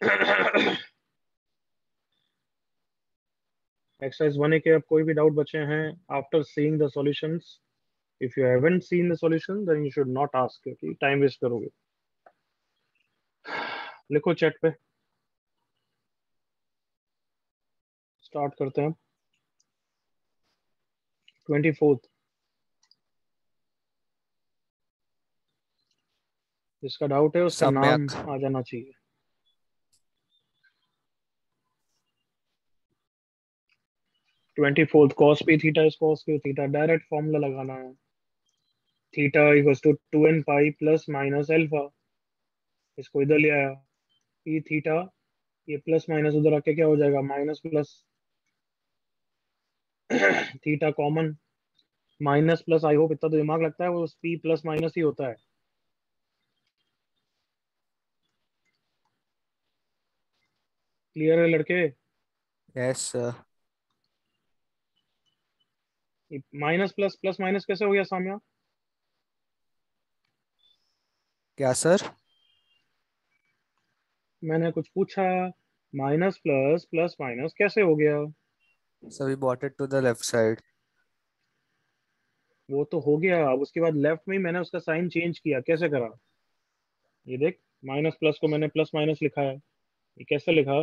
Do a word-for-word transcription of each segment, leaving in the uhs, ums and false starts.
Exercise one के अब कोई भी डाउट बचे हैं after seeing the solutions? If you haven't seen the solution then you should not ask, क्योंकि टाइम वेस्ट करोगे। लिखो चैट पे, स्टार्ट करते हैं। ट्वेंटी फोर्थ, जिसका डाउट है उसका नाम सम्यक। आ जाना चाहिए। Twenty fourth, cos p theta is cos q theta, direct formula लगाना है। Theta equals to two n pi plus minus alpha, इसको इधर ले आया। पी थीटा, ये प्लस माइनस उधर आके क्या हो जाएगा, minus plus. Theta common, minus plus, I hope इतना तो दिमाग लगता है, वो पी प्लस माइनस ही होता है। क्लियर है लड़के? Yes sir. Minus plus plus minus कैसे हो गया साम्या? क्या सर? मैंने कुछ पूछा, माइनस प्लस प्लस माइनस कैसे हो गया? Sir we bought it to the left side. वो तो हो गया, अब उसके बाद लेफ्ट में ही मैंने उसका साइन चेंज किया, कैसे करा? ये देख, माइनस प्लस को मैंने प्लस माइनस लिखा है, ये कैसे लिखा?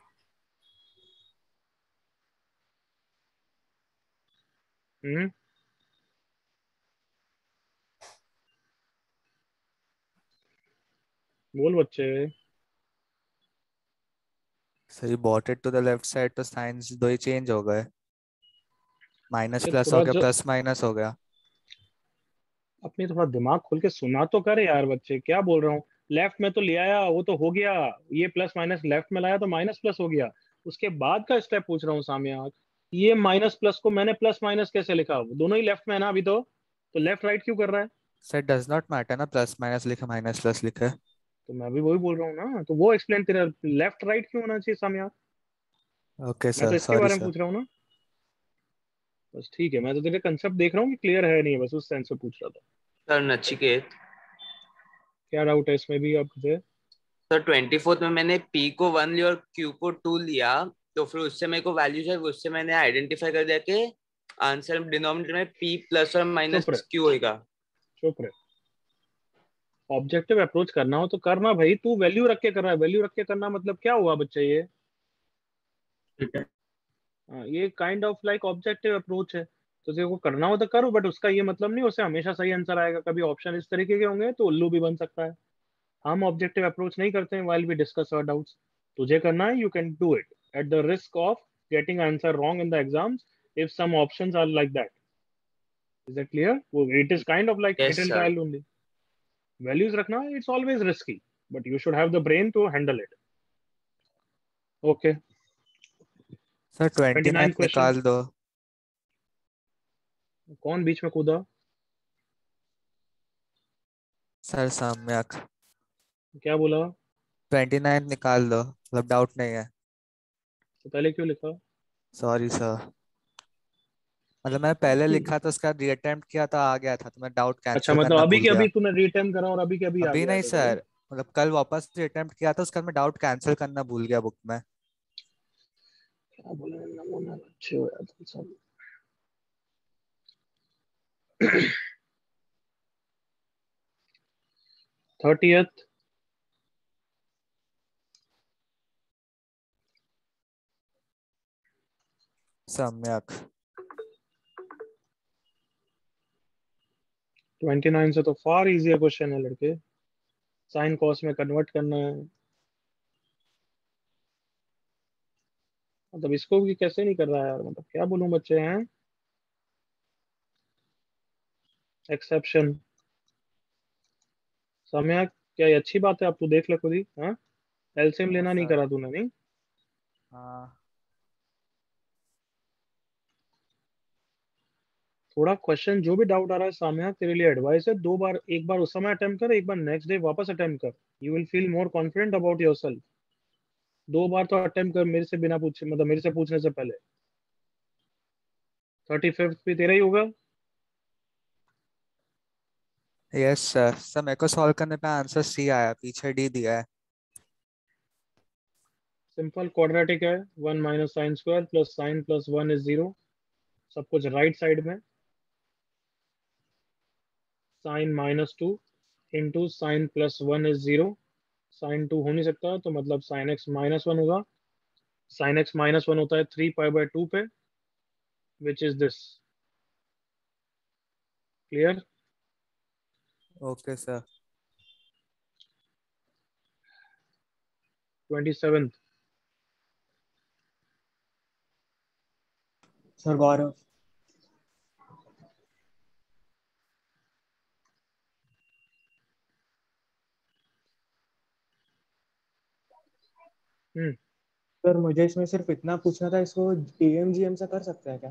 हम्म, बोल बच्चे। Sir we bought it to the left side तो साइंस दो ही चेंज हो गए। माइनस ये प्लस हो थोड़ा गया, जो, प्लस माइनस हो गया। अपनी थोड़ा दिमाग खोल के सुना तो करे यार बच्चे, क्या बोल रहा हूँ। लेफ्ट में तो ले आया, वो तो हो गया। ये प्लस माइनस लेफ्ट में लाया तो माइनस प्लस हो गया। उसके बाद का स्टेप पूछ रहा हूँ सामने। ये माइनस प्लस को मैंने प्लस माइनस कैसे लिखा? दोनों ही लेफ्ट में है ना अभी तो तो लेफ्ट राइट क्यों कर रहा है? सर डज नॉट मैटर ना, प्लस माइनस लिखे माइनस प्लस लिखे। तो मैं भी वही बोल रहा हूँ ना, तो वो एक्सप्लेन तेरा लेफ्ट राइट क्यों होना चाहिए सामने? ओके मैं तो सर, इसके सॉरी बारे में सर। पूछ रहा हूँ ना। बस ठीक है, मैं तो तेरे कंसेप्ट देख रहा हूँ कि क्लियर है नहीं, बस उस सेंस से पूछ रहा था। सर नचिकेत, क्या डाउट है इसमें भी आपसे? सर ट्वेंटी फोर्थ में मैंने पी को वन लिया और क्यू को टू लिया, तो फिर उससे मेरे को वैल्यू चाहिए, उससे मैंने आइडेंटिफाई कर दिया कि आंसर डिनोमिनेटर में पी प्लस और चुप रहे, माइनस क्यू होएगा। चुप रहे। ऑब्जेक्टिव अप्रोच करना हो तो करना भाई, तू वैल्यू रख के कर रहा है, वैल्यू रख के करना मतलब क्या हुआ बच्चा ये? ठीक है। हाँ, ये kind of like objective approach है। तो तेरे को करना हो तो करो, बट उसका ये मतलब नहीं उससे हमेशा सही आंसर आएगा। कभी ऑप्शन इस तरीके के होंगे तो उल्लू भी बन सकता है। हम ऑब्जेक्टिव अप्रोच नहीं करते हैं while we discuss our doubts. तुझे करना है, you can do it at the risk of getting answer wrong in the exams if some options are like that. Is that clear? वो it is kind of like hit yes and sir. Trial only. Values रखना, it's always risky, but you should have the brain to handle it. Okay, sir twenty twenty nine ninth question. निकाल दो। कौन बीच में कूदा? Sir सम्यक। क्या बोला? Twenty ninth निकाल दो, मतलब डाउट नहीं है। तो पहले क्यों लिखा? सॉरी सर, मतलब मैंने पहले लिखा था, उसका रीअटेम्प्ट किया था, आ गया था, तो मैं डाउट अच्छा, कैंसिल मतलब करना अभी भूल के गया। अभी तूने रीअटेम्प्ट करा और अभी के अभी आ अभी गया है नहीं देखो, right? सर, मतलब कल वापस अटेम्प्ट किया था, उसका मैं डाउट कैंसिल करना भूल गया बुक में। क्या बोले, नमूना अच्छे हो यार तुम सब। थर्टियथ, सम्यक। ट्वेंटी नाइन से तो फार इजियर क्वेश्चन है लड़के। साइन कॉस में कन्वर्ट करना है, मतलब इसको भी कैसे नहीं कर रहा है यार, मतलब क्या बोलूं बच्चे हैं। एक्सेप्शन, समय, क्या ये अच्छी बात है? आप तू देख ले खुद ही, हाँ। एलसीएम हाँ लेना नहीं सर। करा तूने, नहीं? हाँ। थोड़ा क्वेश्चन जो भी डाउट आ रहा है सामने, तेरे लिए एडवाइस है, दो बार, एक बार उस समय अटेम्प्ट कर, एक बार नेक्स्ट डे वापस अटेम्प्ट कर। You will feel more confident about yourself. दो बार तो अटेम्प्ट कर मेरे से बिना पूछे, मतलब मेरे से पूछने से पहले। थर्टी फिफ्थ भी तेरा ही होगा। Yes sir. सर मेरे को सॉल्व करने पे आंसर सी आया, पीछे डी दिया है। सिंपल क्वाड्रेटिक है, one minus sine square plus sine plus one is zero, सब कुछ राइट साइड में, sine minus two into sine plus one is zero, sine two हो नहीं सकता तो मतलब साइन एक्स माइनस वन होगा, साइन एक्स माइनस वन होता है थ्री पाई बाय टू पे, which is this. Clear? Okay sir. Twenty seventh sir Gaurav. हम्म सर मुझे इसमें सिर्फ इतना पूछना था, इसको एएमजीएम से कर सकते हैं क्या?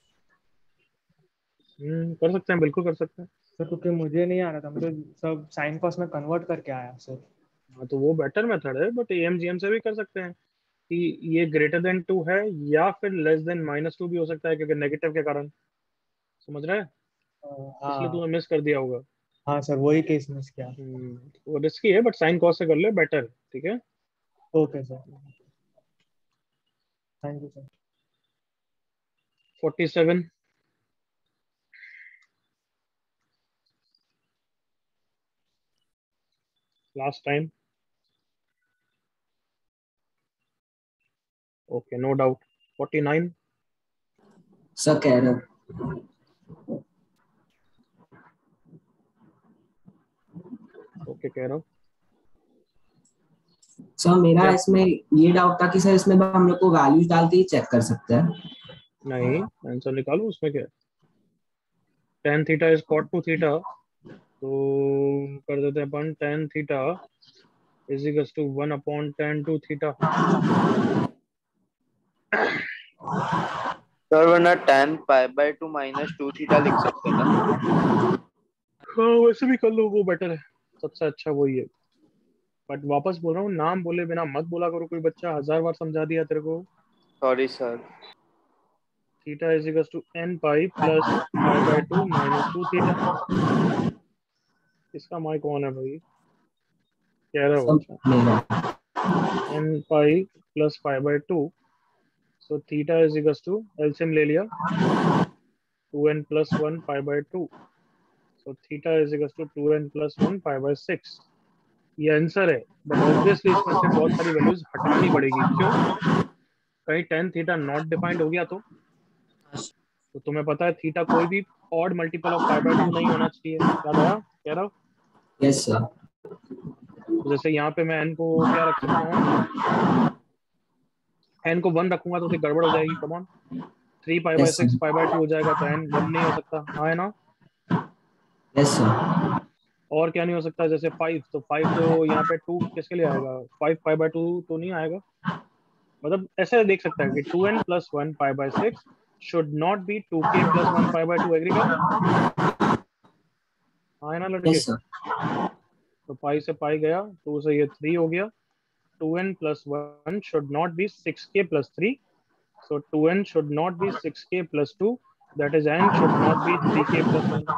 हम्म कर सकते हैं, बिल्कुल कर सकते हैं। सर क्योंकि मुझे नहीं आ रहा था, मुझे सब साइन कॉस में कन्वर्ट करके आया सर। हाँ तो वो बेटर मेथड है, बट एएमजीएम से भी कर सकते हैं कि ये ग्रेटर देन टू है या फिर लेस देन माइनस टू भी हो सकता है, क्योंकि नेगेटिव के कारण। समझ रहे हैं? इसलिए हाँ तूने मिस कर दिया होगा। हाँ सर, वही केस मिस किया। हम्म वो रिस्की है, बट साइन कॉस से कर ले, बेटर। ठीक है, okay sir, thank you sir. Forty seven last time. Okay, no doubt. Forty nine sir कह रहे ओके कह रहा हूँ। सर मेरा क्या? इसमें ये डाउट था कि सर इसमें हम लोग को वैल्यूज डाल के ही चेक कर सकते हैं। नहीं, आंसर निकालो, उसमें क्या है। Tan theta is cot two theta, तो कर देते हैं अपन tan theta is equals to one upon tan two theta. Sir वरना tan pi by two minus two theta लिख सकते हैं ना? हाँ वैसे भी कर लो, वो बेटर है, सबसे अच्छा वही है। बट वापस बोल रहा हूँ, नाम बोले बिना मत बोला करो, कोई बच्चा हजार बार समझा दिया तेरे को। Sorry sir. Theta is equals to n pi plus pi by two minus two theta. इसका माई कौन है भाई? कह रहा हो? सर मेरा n pi plus pi by two, so theta is equals to, LCM ले लिया, two n plus one pi by two, so theta is equals to two n plus one pi by six. ये answer है, but obviously इसमें से बहुत सारी values हटानी पड़ेगी। क्यों? कहीं टेन थीटा नॉट डिफाइंड हो गया तो तो तुम्हें पता है थीटा कोई भी odd multiple of pi by two नहीं होना चाहिए। याद आया कह रहा हूँ? Yes sir. तो जैसे यहाँ पे मैं एन को क्या रख सकता हूँ, एन को वन रखूंगा तो फिर गड़बड़ हो जाएगी। Come on, three pi by yes six sir. Pi by two हो जाएगा, तो एन वन नहीं हो सकता। हाँ है ना? Yes sir. और क्या नहीं हो सकता? जैसे फाइव, तो फाइव तो यहाँ पे टू किसके लिए आएगा? फाइव पाई बाय टू तो नहीं आएगा। मतलब ऐसे देख सकता है कि two n plus one pi by six should not be two k plus one pi by two. Agree करो? हाँ है ना लड़के? Yes sir. तो पाई से पाई गया, टू से ये थ्री हो गया। Two n plus one should not be six k plus three, so two n should not be six k plus two, that is n should not be three k plus one.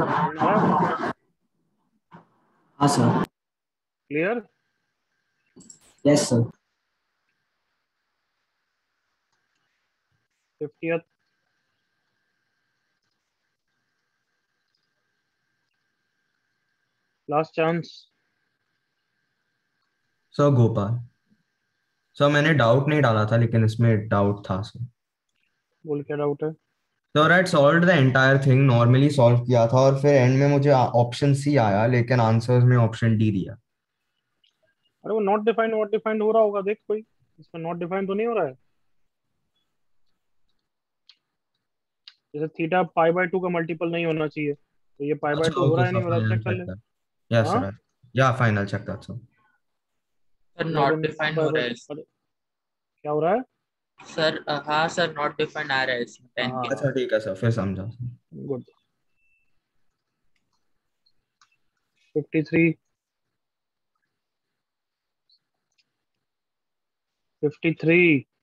हाँ सर। Clear? Yes sir. Fiftieth last chance. Sir Gopal. Sir मैंने doubt नहीं डाला था, लेकिन इसमें doubt था sir. बोल क्या डाउट है? Sir I solve the entire thing, normally solve किया था, और फिर एंड में मुझे ऑप्शन सी आया, लेकिन आंसर्स में ऑप्शन डी दिया। अरे वो नॉट डिफाइंड नॉट डिफाइंड हो रहा होगा, देख कोई इसमें नॉट डिफाइंड तो नहीं हो रहा है। जैसे थीटा पाई बाय टू का मल्टीपल नहीं होना चाहिए, तो ये पाई बाय अच्छा टू हो ओके रहा है सर, नहीं हो रहा, फाइनल चेक कर चेक ले। दैट। यस हाँ, सर। या final check that sir. Sir not eleven defined pi हो बाय, रहा है अरे क्या हो रहा है? सर। अ, हाँ सर, नॉट डिफाइंड आ रहा है इसमें टेन के। अच्छा हाँ ठीक है सर, फिर समझा। Good. Fifty three fifty three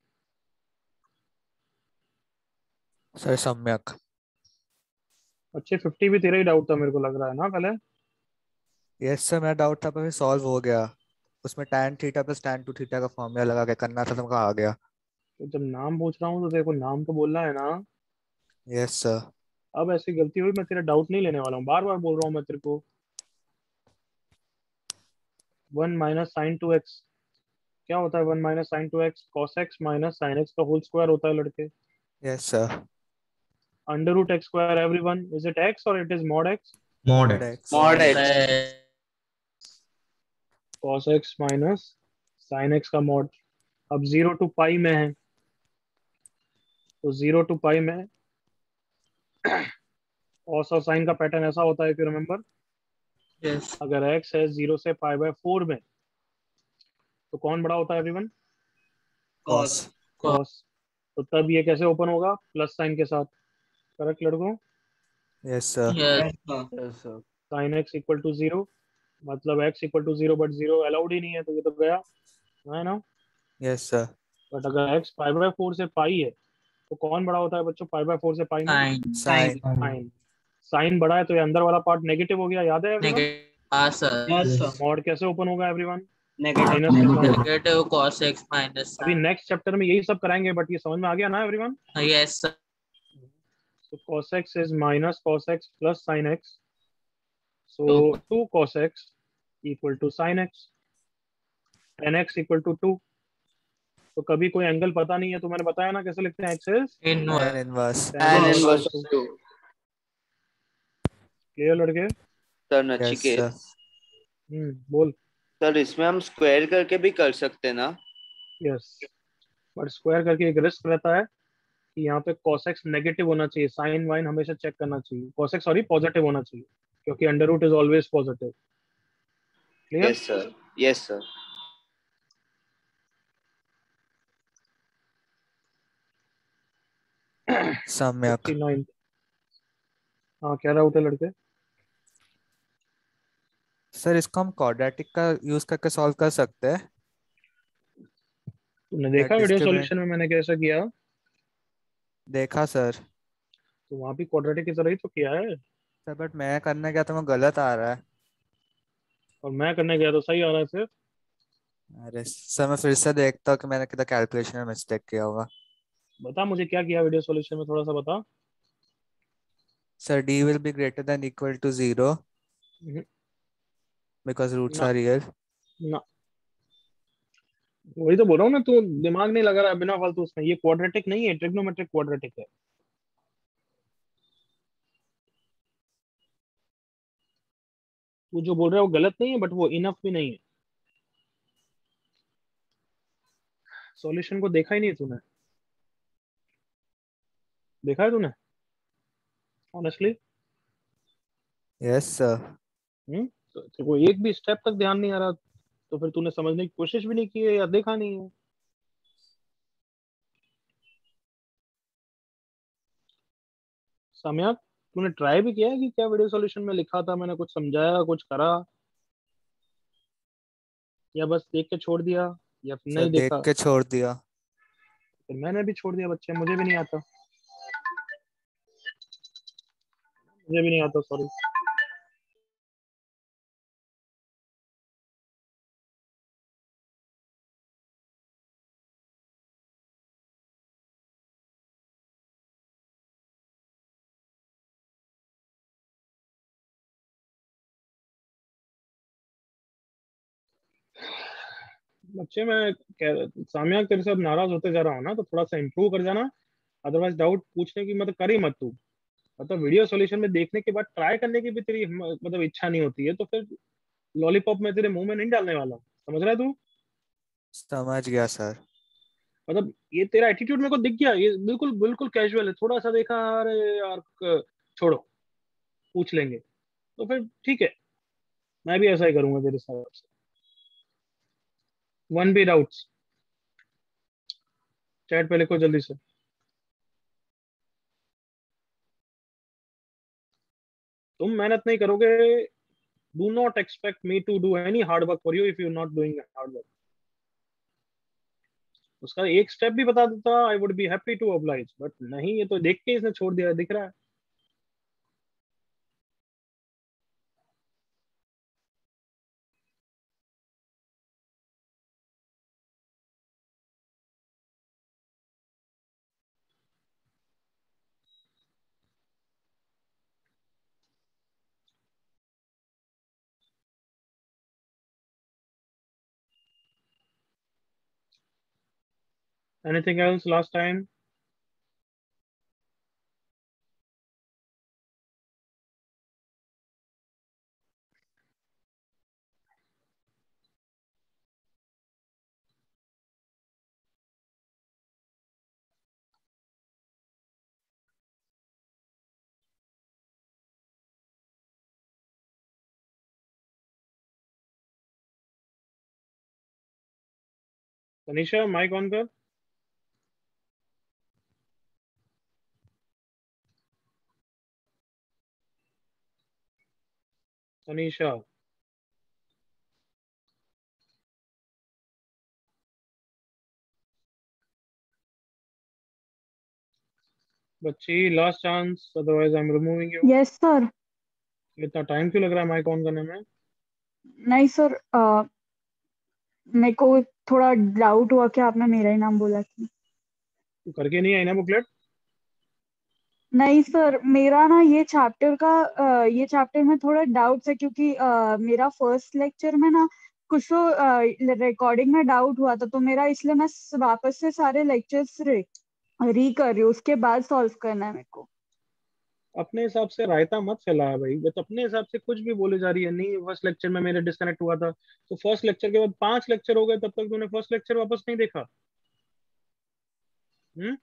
sir Samyak. अच्छे, फिफ्टी भी तेरा ही डाउट था मेरे को लग रहा है ना कल है? यस सर, मेरा डाउट था पर फिर सॉल्व हो गया। उसमें tan theta plus tan two theta का फॉर्मूला लगा के करना था, तुमको आ गया। तो जब नाम पूछ रहा हूँ तो देखो नाम तो बोलना है ना। Yes sir. अब ऐसी गलती हुई, मैं तेरा डाउट नहीं लेने वाला हूँ, बार बार बोल रहा हूँ मैं तेरे को। One minus sine two x क्या होता है? One minus sine two x cos x minus sine x का होल स्क्वायर होता है लड़के। Yes sir. Under root x square everyone, is it x और it is mod x? Mod mod x. X. Mod Mod x. X. Cos x minus sine x का mod. अब zero two pi में है, तो zero two pi में cos और sign का pattern ऐसा होता है, if you remember, Yes. अगर x है जीरो से पाई बाय फोर में, तो कौन बड़ा होता है एवरीवन? कॉस। कॉस। तो तब ये कैसे ओपन होगा? प्लस साइन के साथ। करेक्ट लड़कों? Yes sir. Yes. Sine x equal to zero, मतलब x equal to zero, but zero allowed ही नहीं है, तो ये तो गया है ना। Yes sir. बट अगर x पाई बाय फोर से पाई है, तो कौन बड़ा होता है बच्चों पाई बाय फोर से पाई में? Sine. साइन। साइन। साइन बड़ा है तो ये अंदर वाला पार्ट नेगेटिव हो गया, याद है everyone? Negative. Ah, sir. Mod कैसे ओपन होगा एवरीवन? नेगेटिव माइनस के साथ। Negative cos x minus अभी sine. नेक्स्ट चैप्टर में यही सब कराएंगे, बट ये समझ में आ गया ना everyone? Yes, sir. So cos x is minus cos x plus sin x. So Two. Two cos x equal to sin x. tan x equal to two. तो कभी कोई एंगल पता नहीं है तो मैंने बताया ना कैसे लिखते हैं? x is Inverse. tan inverse. tan tan inverse inverse of two. two. Clear लड़के? Sir yes Nachiket, sir. हम्म बोल। सर इसमें हम स्क्वायर करके भी कर सकते हैं ना? यस, बट स्क्वायर करके एक रिस्क रहता है कि यहाँ पे cos x नेगेटिव होना चाहिए, साइन वाइन हमेशा चेक करना चाहिए। cos x सॉरी पॉजिटिव होना चाहिए, क्योंकि under root is always positive. Clear? Yes sir, yes sir. Samyak. Fifty nine. हाँ क्या डाउट है लड़के? सर इसको हम क्वाड्रेटिक का यूज करके सॉल्व कर सकते हैं? तुमने या देखा वीडियो डिस्क्रिमिनेंट? सॉल्यूशन में मैंने कैसा किया? देखा सर। तो वहां भी क्वाड्रेटिक की तरह ही तो किया है, सर बट मैं करने गया तो मैं गलत आ रहा है। और मैं करने गया तो सही आ रहा है सिर्फ। अरे सर मैं फिर से देखता हूँ कि मैंने कितना कैलकुलेशन में मिस्टेक किया होगा। बता मुझे क्या किया वीडियो सॉल्यूशन में, थोड़ा सा बता। Sir d will be greater than equal to zero हम्म, because roots ना are real. ना, वही तो बोल रहा हूँ ना, तू दिमाग नहीं लगा रहा है बिना फालतू उसमें। ये क्वाड्रेटिक नहीं है, ट्रिग्नोमेट्रिक क्वाड्रेटिक है। तू जो बोल रहा है वो गलत नहीं है, बट वो इनफ भी नहीं है। सॉल्यूशन को देखा ही नहीं तूने? देखा है तूने ऑनेस्टली? Yes sir. हम्म तो तेरे को एक भी स्टेप तक ध्यान नहीं आ रहा, तो फिर तूने समझने की कोशिश भी नहीं की है या देखा नहीं है। सम्यक, तूने ट्राई भी किया है कि क्या वीडियो सॉल्यूशन में लिखा था, मैंने कुछ समझाया कुछ करा, या बस देख के छोड़ दिया, या फिर सर नहीं देख देखा? के छोड़ दिया। फिर मैंने भी छोड़ दिया बच्चे, मुझे भी नहीं आता, मुझे भी नहीं आता, सॉरी। बच्चे मैं कह साम्या तेरे से अब नाराज होते जा रहा हूँ ना, तो थोड़ा सा इम्प्रूव कर जाना। अदरवाइज डाउट पूछने की मतलब कर ही मत तू। मतलब वीडियो सॉल्यूशन में देखने के बाद ट्राई करने की भी तेरी हिम्म- मतलब इच्छा नहीं होती है, तो फिर लॉलीपॉप में तेरे मुंह में नहीं डालने वाला। समझ रहा है तू? समझ गया सर। मतलब ये तेरा एटीट्यूड मेरे को दिख गया, ये बिल्कुल बिल्कुल कैजुअल है। थोड़ा सा देखा, अरे यार क- छोड़ो, पूछ लेंगे, तो फिर ठीक है, मैं भी ऐसा ही करूंगा तेरे साथ। वन बी डाउट्स चैट पे लिखो जल्दी से। तुम मेहनत नहीं करोगे, do not expect me to do any hard work for you if you not doing hard work. उसका एक स्टेप भी बता देता, I would be happy to oblige, but नहीं, ये तो देख के इसने छोड़ दिया, दिख रहा है। Anything else last time? Tanisha, mic on कर. Tanisha. बच्ची, last chance, otherwise I'm removing you. Yes sir. इतना टाइम क्यों लग रहा है माइक ऑन करने में? नहीं सर, अ, मेरे को थोड़ा डाउट हुआ कि आपने मेरा ही नाम बोला कि तू करके नहीं आई ना बुकलेट? नहीं सर, मेरा ना ये चैप्टर का अ, ये चैप्टर में थोड़ा डाउट है क्योंकि अ, मेरा फर्स्ट लेक्चर में ना कुछ तो रिकॉर्डिंग में डाउट हुआ था, तो मेरा इसलिए मैं स- वापस से सारे लेक्चर्स री री कर रही हूँ, उसके बाद सॉल्व करना है मेरे को. अपने हिसाब से रायता मत फैला भाई, वो तो अपने हिसाब से कुछ भी बोले जा रही है. नहीं, फर्स्ट लेक्चर में मेरे डिस्कनेक्ट हुआ था, तो फर्स्ट लेक्चर के बाद पांच लेक्चर हो गए, तब तक तूने फर्स्ट लेक्चर वापस नहीं देखा? हम्म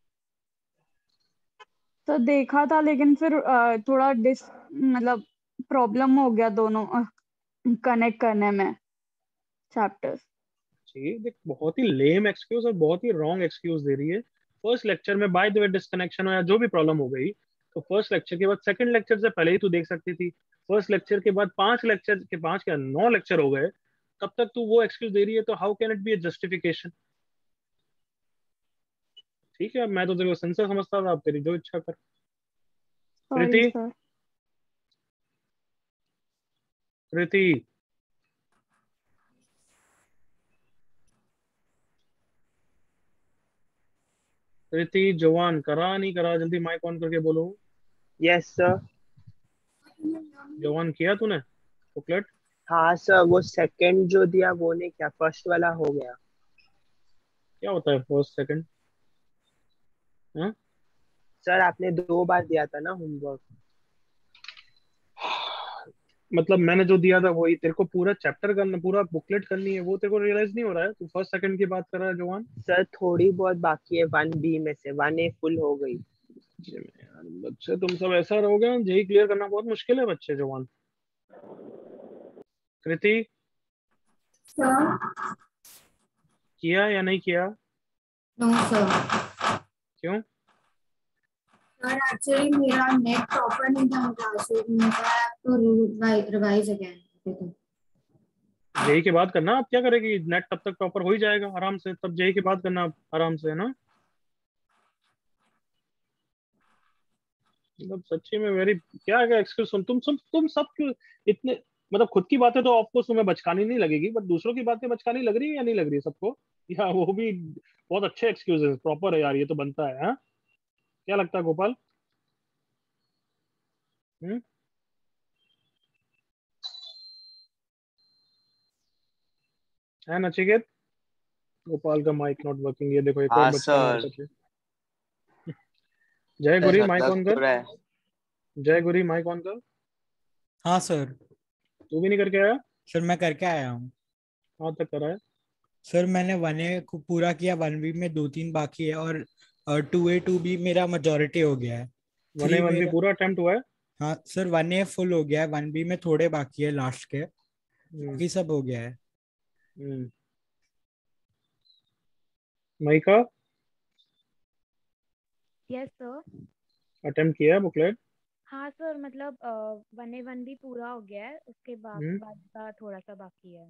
तो देखा था, लेकिन फिर अ, थोड़ा डिस मतलब प्रॉब्लम हो गया दोनों कनेक्ट करने में चैप्टर्स. जी देख, बहुत ही लेम एक्सक्यूज और बहुत ही रॉन्ग एक्सक्यूज दे रही है. फर्स्ट लेक्चर में बाय द वे डिस्कनेक्शन हो या जो भी प्रॉब्लम हो गई, तो फर्स्ट लेक्चर के बाद सेकंड लेक्चर से पहले ही तू देख सकती थी. फर्स्ट लेक्चर के बाद पांच लेक्चर के पांच क्या नौ लेक्चर हो गए, तब तक तू वो एक्सक्यूज दे रही है, तो how can it be a justification? ठीक है, मैं तो तेरे को सेंसर समझता था, अब तेरी जो इच्छा कर. सॉरी कृति, सर. कृति, कृति, जवान करा नहीं करा, जल्दी माइक ऑन करके बोलो. Yes sir. जवान किया तूने बुकलेट? हाँ सर, वो सेकंड जो दिया वो नहीं क्या, फर्स्ट वाला हो गया. क्या होता है फर्स्ट सेकंड? हाँ, सर आपने दो बार दिया था ना होमवर्क. मतलब मैंने जो दिया था वही तेरे को पूरा चैप्टर करना, पूरा बुकलेट करनी है, वो तेरे को रियलाइज नहीं हो रहा है? तू फर्स्ट सेकंड की बात कर रहा है जवान. सर थोड़ी बहुत बाकी है, वन बी में से वन ए फुल हो गई. यार बच्चे तुम सब ऐसा रहोगे, जेई क्लियर करना बहुत मुश्किल है बच्चे. जवान, कृति, सर. किया या नहीं किया? No sir. क्यों? सर एक्चुअली मेरा नेट प्रॉपर नहीं था क्लासेस में, so I have to revise again. JEE के बाद करना. अब क्या करेगी, नेट तब तक प्रॉपर हो ही जाएगा आराम से, तब जेई के बाद करना आराम से, है ना? मतलब सच्ची में वेरी, क्या क्या एक्सक्यूज सुन. तुम सब तुम सब क्यों इतने, मतलब खुद की बातें तो ऑफकोर्स तुम्हें बचकानी नहीं लगेगी, बट दूसरों की बातें बचकानी लग रही है या नहीं लग रही है सबको? या वो भी बहुत अच्छे एक्सक्यूजेस प्रॉपर है यार, ये तो बनता है. हाँ, क्या लगता है गोपाल? हम्म है नचिकेत? गोपाल का माइक नॉट वर्किंग, ये देखो एक और हाँ बच्चा मार सर. सके. जय गुरी, ऐसा माइक लग ऑन तो कर. रहा है. जय गुरी, माइक ऑन कर. हाँ सर. तू भी नहीं करके आया? सर मैं करके आया हूँ. कहाँ तक करा है? सर मैंने वन ए को पूरा किया, वन बी में दो तीन बाकी है, और टू ए टू बी मेरा मेजोरिटी हो गया है. वन ए थ्री वन भी मेरा, पूरा अटेम्प्ट हुआ है? हाँ सर वन ए फुल हो गया है, वन बी में थोड़े बाकी है लास्ट के, हम्म बाकी सब हो गया है. हम्म माइका, यस सर. अटेम्प्ट किया है बुकलेट? हाँ सर, मतलब वन ए वन भी पूरा हो गया है, उसके बाद हम्म बाद का थोड़ा सा बाकी है.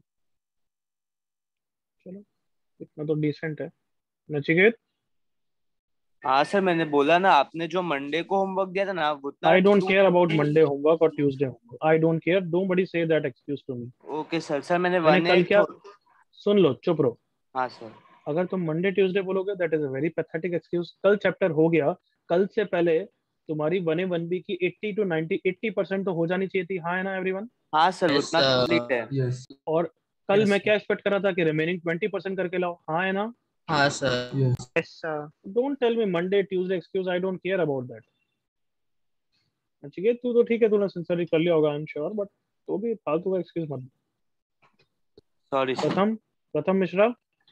चलो, इतना तो डिसेंट है. नचिकेत, हाँ सर, मैंने बोला ना, आपने जो मंडे को होमवर्क दिया था ना, वो उतना I don't to. Care about Monday homework और Tuesday homework. I don't care, nobody say that excuse to me. Okay sir. Sir मैंने मैंने वन ए कल क्या, थो... सुन लो, चुप रहो. हाँ सर. अगर तुम मंडे ट्यूसडे बोलोगे, that is a very pathetic excuse. कल चैप्टर हो गया, कल से पहले तुम्हारी वन ए वन बी की eighty to ninety eighty percent तो हो जानी चाहिए थी. हाँ है ना एवरीवन? हाँ सर, यस उतना कंप्लीट है. यस. और कल Yes, मैं sir. क्या एक्सपेक्ट कर रहा था कि रिमेनिंग ट्वेंटी परसेंट करके लाओ. हाँ है ना? हाँ sir. Yes, sir. Don't tell me Monday, Tuesday excuse. I don't care about that. Nachiket तू तो ठीक है, तूने सिंसियरली कर लिया होगा, आई एम श्योर, बट तो भी फालतू का एक्सक्यूज मत। Sorry sir. Pratham Pratham Mishra.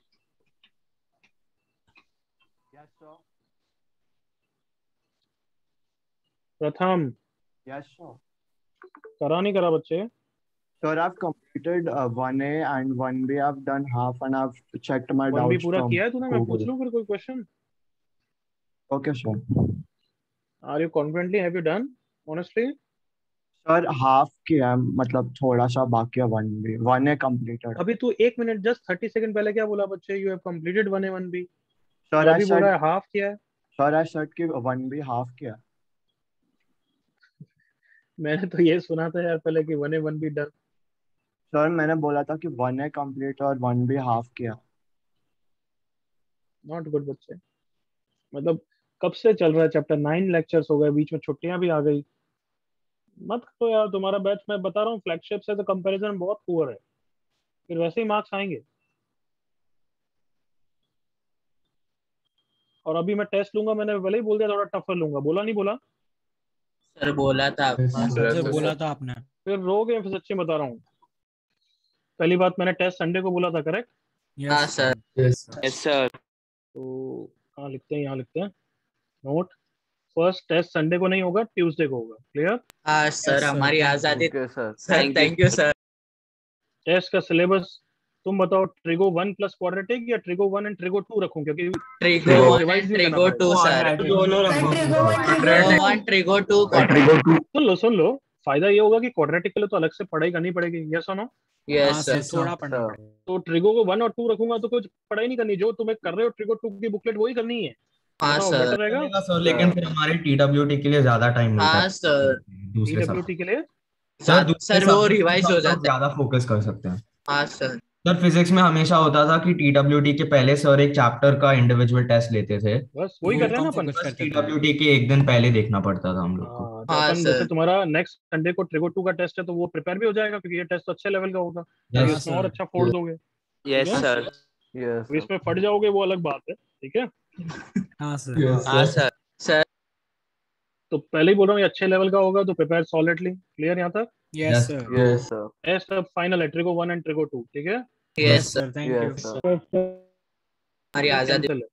Yes, sir. प्रथम Yes, sir. करा नहीं करा बच्चे? Sir, I've completed uh, one A and one B. I've done half and I've checked my one भी doubts पूरा from किया है तूने? मैं पूछ Google. लूं फिर कोई question? Okay, sir. Are you confidently have you done honestly? Sir half किया है, मतलब थोड़ा सा बाकी है one B. One A completed. अभी तू एक मिनट जस्ट थर्टी सेकंड पहले क्या बोला बच्चे? You have completed one A one B. Sir I अभी बोल सेड रहा है हाफ किया है। सर आई सेड कि वन बी हाफ किया। मैंने तो ये सुना था यार पहले कि one A one B done. Sir मैंने बोला था कि वन ए कंप्लीट और वन बी हाफ किया। नॉट गुड बच्चे। मतलब कब से चल रहा है चैप्टर? नाइन लेक्चर्स हो गए, बीच में छुट्टियां भी आ गई। मत करो यार, तुम्हारा बैच मैं बता रहा हूँ फ्लैगशिप से तो कंपैरिजन बहुत पुअर है, फिर वैसे ही मार्क्स आएंगे। और अभी मैं टेस्ट लूंगा, मैंने पहले ही बोल दिया थोड़ा टफर लूंगा, बोला नहीं बोला? सर बोला था आपने। सर बोला था आपने। फिर रोगे? फिर सच्ची बता रहा हूँ। पहली बात मैंने टेस्ट संडे को बोला था, करेक्ट? हाँ सर। Yes sir. तो कहाँ लिखते हैं? यहाँ लिखते हैं नोट। फर्स्ट टेस्ट संडे को नहीं होगा, ट्यूसडे को होगा। क्लियर? हाँ सर, हमारी आजादी। Sir sir thank you sir. Test का सिलेबस तुम बताओ, ट्रिगो वन प्लस क्वाड्रेटिक या trigo one and trigo two रखूं? क्योंकि trigo one and trigo two sir. Trigo one trigo one trigo two. Trigo two. सुन लो सुन लो, फायदा ये होगा कि क्वाड्रेटिक के लिए तो अलग से पढ़ाई करनी पड़ेगी। यस और नो? Yes sir. थोड़ा पढ़ना पड़ेगा। तो ट्रिगो को वन और टू रखूंगा तो कुछ पढ़ाई नहीं करनी, जो तुम्हें कर रहे हो ट्रिगो टू की बुकलेट वही करनी है। हाँ बताओ सर। बेटर रहेगा? सर लेकिन फिर हमारे टीडब्ल्यूटी के लिए ज्यादा टाइम मिलता हाँ है सर। दूसरे सब। डब्ल्यूटी के लिए सर दूसरे सर वो subject रिवाइज पे हो सब जाता है। ज्यादा फोकस कर सकते हैं। हाँ सर। सर फिजिक्स में हमेशा होता था कि टीडब्ल्यूटी के पहले सर एक चैप्टर का इंडिविजुअल टेस्ट लेते थे, बस वही कर रहे हैं ना अपन। बस टीडब्ल्यूटी के एक दिन पहले देखना पड़ता था हम लोग को। हाँ, तो हाँ अपन सर। जैसे तुम्हारा नेक्स्ट संडे को ट्रिगो टू का टेस्ट है तो वो प्रिपेयर भी हो जाएगा, क्योंकि ये टेस्ट तो अच्छे लेवल का होगा। Yes, तो इसमें और अच्छा फोड़ दोगे। यस ठीक है? सर। तो इसमें फट जाओगे वो अलग बात है। ठीक है? हाँ सर। हाँ सर। सर तो पहले ही बोल रहा हूँ ये अच्छे लेवल का होगा, तो प्रिपेयर सॉलिडली। क्लियर यहाँ तक? Yes sir. Yes sir. Test अब फाइनल है trigo one and trigo two. ठीक है? Yes sir. Sir thank you. Yes sir. हमारी आजादी। कैंसिल है,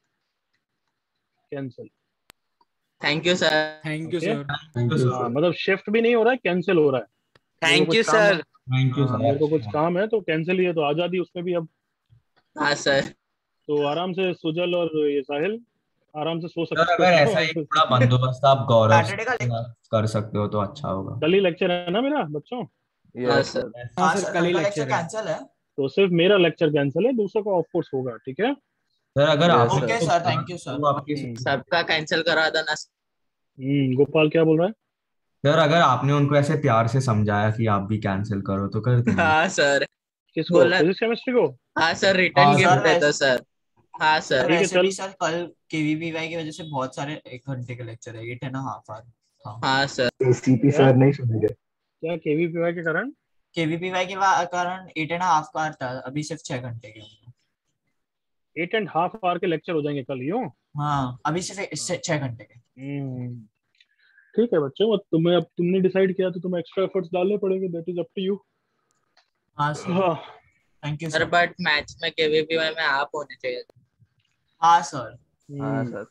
cancel. Thank you sir. Thank you Okay. Sir. Thank you हाँ, सर। मतलब शिफ्ट भी नहीं हो रहा है, कैंसिल हो रहा है। मेरे को थैंक यू कुछ काम है। सर। थैंक यू हाँ, मेरे को कुछ सर। काम है तो कैंसिल ही है, तो आजादी उसमें भी अब। हाँ सर। तो आराम से सुजल और ये साहिल आराम से सो सर सकते अगर ऐसा हो। एक थोड़ा बंदोबस्त आप गौरव से कर सकते हो तो अच्छा होगा। कल ही लेक्चर है ना मेरा बच्चों? हाँ यस सर। सर। हाँ सर कल ही लेक्चर है। कैंसिल है। तो सिर्फ मेरा लेक्चर कैंसिल है, दूसरों का ऑफ कोर्स होगा। ठीक है? सर अगर Yes, आप sir. Okay sir, thank you sir. आपकी सबका कैंसिल करा देना। हम्म गोपाल क्या बोल रहा है? सर अगर आपने उनको ऐसे प्यार से समझाया कि आप भी कैंसिल करो तो कर देंगे। हाँ सर। किसको? बोला- फिजिक्स केमिस्ट्री को? हाँ सर, रिटर्न हाँ, गिफ्ट सर, देता वैसे- सर। हाँ सर। ठीक है, वैसे चल। भी सर कल केवीपीवाई की वजह से बहुत सारे एक घंटे के लेक्चर है, एट एंड हाफ आवर था। हाँ सर। एसीपी सर नहीं सुनेंगे। क्या केवीपीवाई के कारण? केवीपीवाई के वा- कारण एट एंड हाफ का था, अभी सिर्फ छह घंटे के होंगे। एट एंड हाफ आवर के लेक्चर हो जाएंगे कल, यूं? हाँ अभी सिर्फ एक- छह घंटे के। हम्म, ठीक है बच्चों, अब तुम्हें अब तुमने डिसाइड किया तो तुम्हें एक्स्ट्रा एफर्ट्स डालने पड़ेंगे। That is up to you. हाँ सर। हाँ thank you sir sir. But match में केवीपीवाई में आप होने चाहिए। हाँ सर। हाँ हम्म, सर।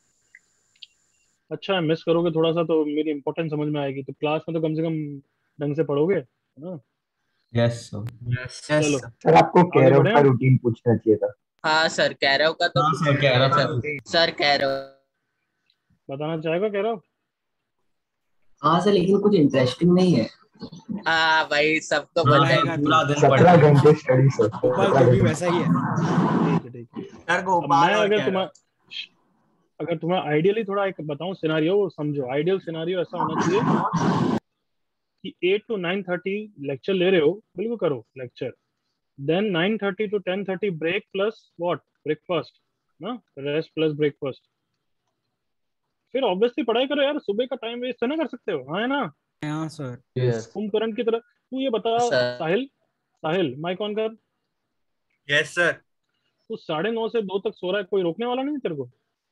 अच्छा मिस करोगे थोड़ा सा तो मेरी इंपॉर्टेंस समझ में आएगी, तो क्लास में तो कम से कम ढंग से पढ़ोगे, है ना? Yes sir. यस चलो सर। सर आपको आगे कैरव बढ़े का हम? रूटीन पूछना चाहिए था। हाँ सर, कैरव का तो हाँ कुछ सर, नहीं कैरव है का सर। routine। सर कैरव बताना चाहेगा कह रहा हूँ? हाँ सर, लेकिन कुछ इंटरेस्टिंग नहीं है। हाँ भाई, सबको हाँ पता है। सर, पूरा दिन सत्रह पढ़ना। घंटे स्टडी सर। गोपाल सत्रह तो भी घंटे। वैसा ही है। ठीक है ठीक है। सर अब गोपाल मैं और अगर कैरव। तुम्हें अगर तुम्हें आइडियली थोड़ा एक बताऊं सिनारियो, वो समझो। आइडियल सिनारियो ऐसा होना चाहिए कि eight to nine thirty lecture ले रहे हो, बिल्कुल करो lecture, then nine thirty to ten thirty break plus what breakfast ना, रेस्ट प्लस ब्रेकफास्ट। फिर ऑब्वियसली पढ़ाई करो यार, सुबह का टाइम वेस्ट है ना कर सकते हो, हाँ है ना? हाँ सर। यस कुंभकर्ण की तरह। तू ये बता sir. Sahil, Sahil mike on कर। Yes sir. तू साढ़े नौ से दो तक सो रहा है, कोई रोकने वाला नहीं तेरे को?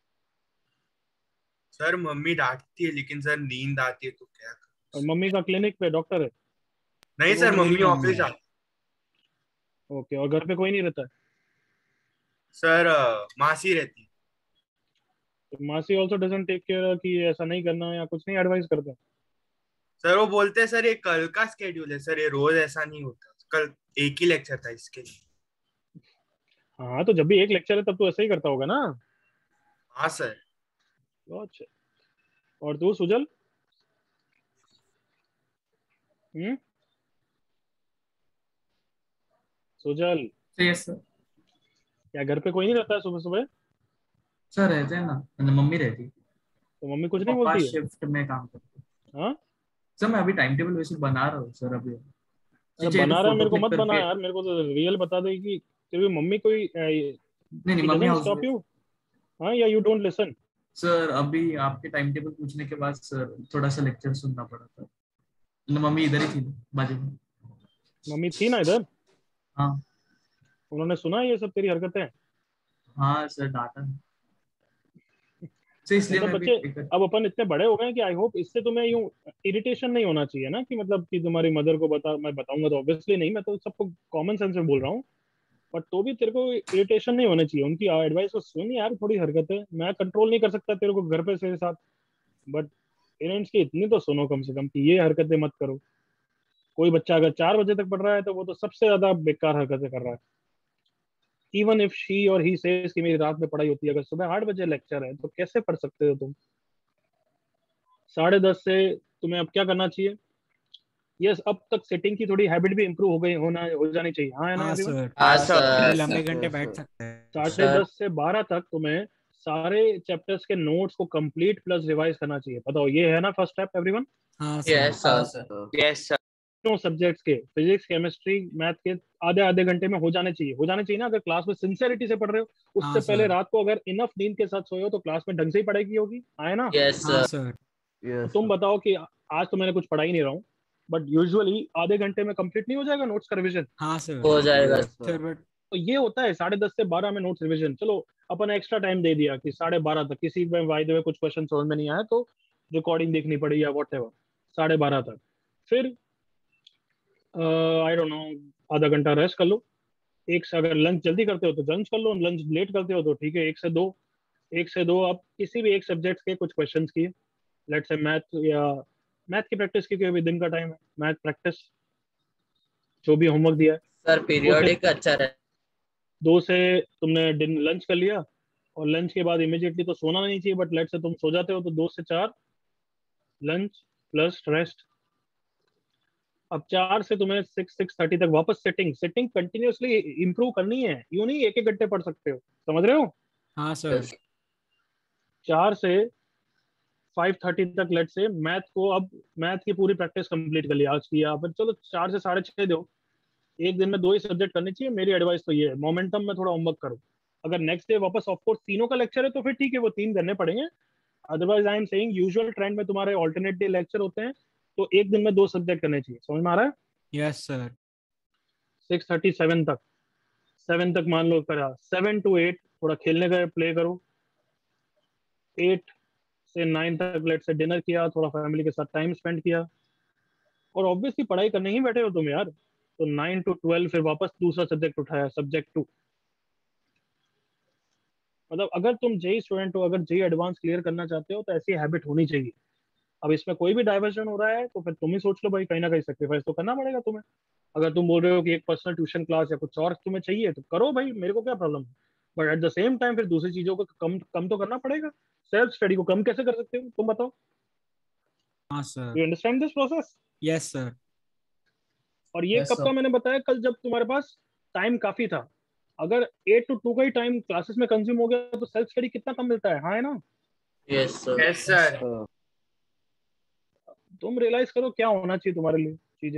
सर मम्मी डांटती है लेकिन सर नींद आती है तो क्या करूं? और मम्मी का क्लिनिक पे डॉक्टर है? नहीं वो सर, मेरी मम्मी मम्मी ऑफिस है। जाती ओके, और घर पे कोई नहीं रहता है? सर। अ, मासी रहती है। तो मासी ऑल्सो डजंट टेक केयर कि ऐसा नहीं करना या कुछ नहीं एडवाइस करते? सर वो बोलते हैं सर ये कल का स्केड्यूल है सर, ये रोज ऐसा नहीं होता, कल एक ही लेक्चर था इसके लिए। हाँ, तो जब भी एक लेक्चर है तब तो ऐसा ही करता होगा ना? हाँ सर। अच्छा, और तू Sujal? Hmm Sujal, yes sir. क्या घर पे कोई नहीं रहता है सुबह सुबह? सर रहते हैं ना, मतलब मम्मी रहती है। तो मम्मी कुछ नहीं पापा बोलती है? शिफ्ट में काम करते हैं। हाँ, सर मैं अभी टाइम टेबल वैसे बना रहा हूँ सर अभी। अरे चाहिए तो बना रहा है, फोटो मेरे को क्लिक मत बना करके। यार, मेरे को तो रियल बता दे कि तेरी मम्मी कोई नहीं नहीं, mummy doesn't house stop you? हाँ, yeah you don't listen? Sir अभी आपके टाइम टेबल पूछने के बाद सर थोड़ा सा लेक्चर सुनना पड़ा था। मतलब मम्मी इधर ही थी बाजू में। मम्मी थी ना इधर? हाँ उन्होंने सुना ये सब तेरी हरकतें? हाँ सर, डाटा सर, इसलिए मतलब मैं भी बच्चे, एक- अब अपन इतने बड़े हो गए हैं कि आई होप इससे तुम्हें यूं इरिटेशन नहीं होना चाहिए ना, कि मतलब कि तुम्हारी मदर को बता, मैं बताऊंगा तो ऑब्वियसली नहीं, मैं तो सबको कॉमन सेंस में बोल रहा हूँ, बट तो भी तेरे को इरिटेशन नहीं होना चाहिए। उनकी एडवाइस को सुन यार, थोड़ी हरकतें मैं कंट्रोल नहीं कर सकता तेरे को घर पे से साथ, बट पेरेंट्स की इतनी तो सुनो कम से कम कि ये हरकतें मत करो। कोई बच्चा अगर चार बजे तक पढ़ रहा है तो वो तो सबसे ज्यादा बेकार हरकतें कर रहा है। इवन इफ शी और ही सेज कि मेरी रात में पढ़ाई होती है, अगर सुबह आठ बजे लेक्चर है तो कैसे पढ़ सकते हो तुम? साढ़े दस से तुम्हें अब क्या करना चाहिए? यस, अब तक सेटिंग की थोड़ी हैबिट भी इंप्रूव हो गई होना हो जानी चाहिए। हाँ है ना हाँ एवरीवन? सर, हाँ थोड़े सर। लंबे घंटे यस बैठ सर। सकते हैं। साढ़े सर दस से बारह तक तुम्हें सारे चैप्टर्स के नोट्स को कंप्लीट प्लस रिवाइज करना चाहिए। बताओ, ये है ना फर्स्ट स्टेप एवरीवन? हाँ यस सर। हाँ सर। सर। Yes sir. तीनों सब्जेक्ट्स के, फिजिक्स, केमिस्ट्री, मैथ के आधे आधे घंटे में हो जाने चाहिए। हो जाने चाहिए ना, अगर क्लास में सिंसियरिटी से पढ़ रहे हो। उससे हाँ पहले सर। रात को अगर इनफ नींद के साथ सोए हो तो क्लास में ढंग से ही पढ़ाई की होगी। आए ना? यस हाँ सर। सर। तो यस तुम सर। बताओ कि आज तो मैंने कुछ पढ़ा ही नहीं रहा हूँ, बट यूजुअली आधे घंटे में कंप्लीट नहीं हो जाएगा नोट्स का रिविजन? हाँ सर। हो जाएगा यस सर सर। बट तो ये होता है साढ़े दस से बारह में नोट्स रिविजन। चलो अपन एक्स्ट्रा टाइम दे दिया कि साढ़े बारह तक, किसी में वायदे में कुछ क्वेश्चन समझ में नहीं आया तो रिकॉर्डिंग देखनी पड़ी या वॉट एवर, साढ़े बारह तक। फिर आई डोंट नो, आधा घंटा रेस्ट कर लो। एक से अगर लंच जल्दी करते हो तो लंच कर लो, लंच लेट करते हो तो ठीक है, एक से दो। एक से दो आप किसी भी एक सब्जेक्ट के कुछ क्वेश्चंस की, लेट्स से मैथ या मैथ की प्रैक्टिस की, क्योंकि दिन का टाइम है, मैथ प्रैक्टिस जो भी होमवर्क दिया है। सर दो से पीरियोडिक अच्छा रहे। दो से तुमने दिन लंच कर लिया, और लंच के बाद इमीडिएटली तो सोना नहीं चाहिए, बट लेट से तुम सो जाते हो तो दो से चार लंच प्लस रेस्ट। अब चार से तुम्हें सिक्स सिक्स थर्टी तक वापस सेटिंग सेटिंग कंटिन्यूअसली इंप्रूव करनी है। यूं नहीं एक एक घंटे पढ़ सकते हो, समझ रहे हो? हाँ सर। चार से फाइव थर्टी तक लेट से मैथ को, अब मैथ की पूरी प्रैक्टिस कंप्लीट कर लिया आज की, या फिर चलो चार से साढ़े छः दो। एक दिन में दो ही सब्जेक्ट करने चाहिए। मेरी एडवाइस तो ये है, मोमेंटम में थोड़ा होमवर्क करो। अगर नेक्स्ट डे वापस ऑफकोर्स तीनों का लेक्चर है तो फिर ठीक है, वो तीन करने पड़ेंगे। Otherwise I am saying usual trend में तुम्हारे ऑल्टरनेट डे लेक्चर होते हैं, तो एक दिन में दो सब्जेक्ट करने चाहिए। समझ में आ रहा है? Yes sir. Six thirty seven तक, सेवन तक मान लो करा, सेवन टू एट थोड़ा खेलने का प्ले करो। एट से नाइन तक लेट से डिनर किया, थोड़ा फैमिली के साथ टाइम स्पेंड किया, और ऑब्वियसली पढ़ाई करने ही बैठे हो तुम यार, तो नाइन टू ट्वेल्व फिर वापस दूसरा सब्जेक्ट उठाया, सब्जेक्ट टू। मतलब अगर तुम जेई स्टूडेंट हो, अगर जेई एडवांस क्लियर करना चाहते हो तो ऐसी हैबिट होनी चाहिए। अब इसमें कोई भी डाइवर्जन हो रहा है तो फिर तुम ही सोच लो भाई, कहीं ना कहीं सेक्रीफाइस तो करना पड़ेगा तुम्हें। अगर तुम बोल रहे हो कि एक पर्सनल ट्यूशन क्लास या कुछ और तुम्हें चाहिए तो करो भाई, मेरे को क्या प्रॉब्लम है, but at the same time फिर दूसरी चीजों को कम कम तो करना पड़ेगा। सेल्फ स्टडी को कम कैसे कर सकते हो तुम बताओ? हाँ sir. You understand this process? Yes sir. और ये यस कब सर। का मैंने बताया? कल जब तुम्हारे पास टाइम काफी था। अगर एट टू टू का ही टाइम क्लासेस में कंज्यूम हो गया तो सेल्फ स्टडी कितना कम मिलता है? हाँ है ना? Yes sir. Yes sir. Sir. तुम रियलाइज करो क्या होना चाहिए तुम्हारे लिए चीजें।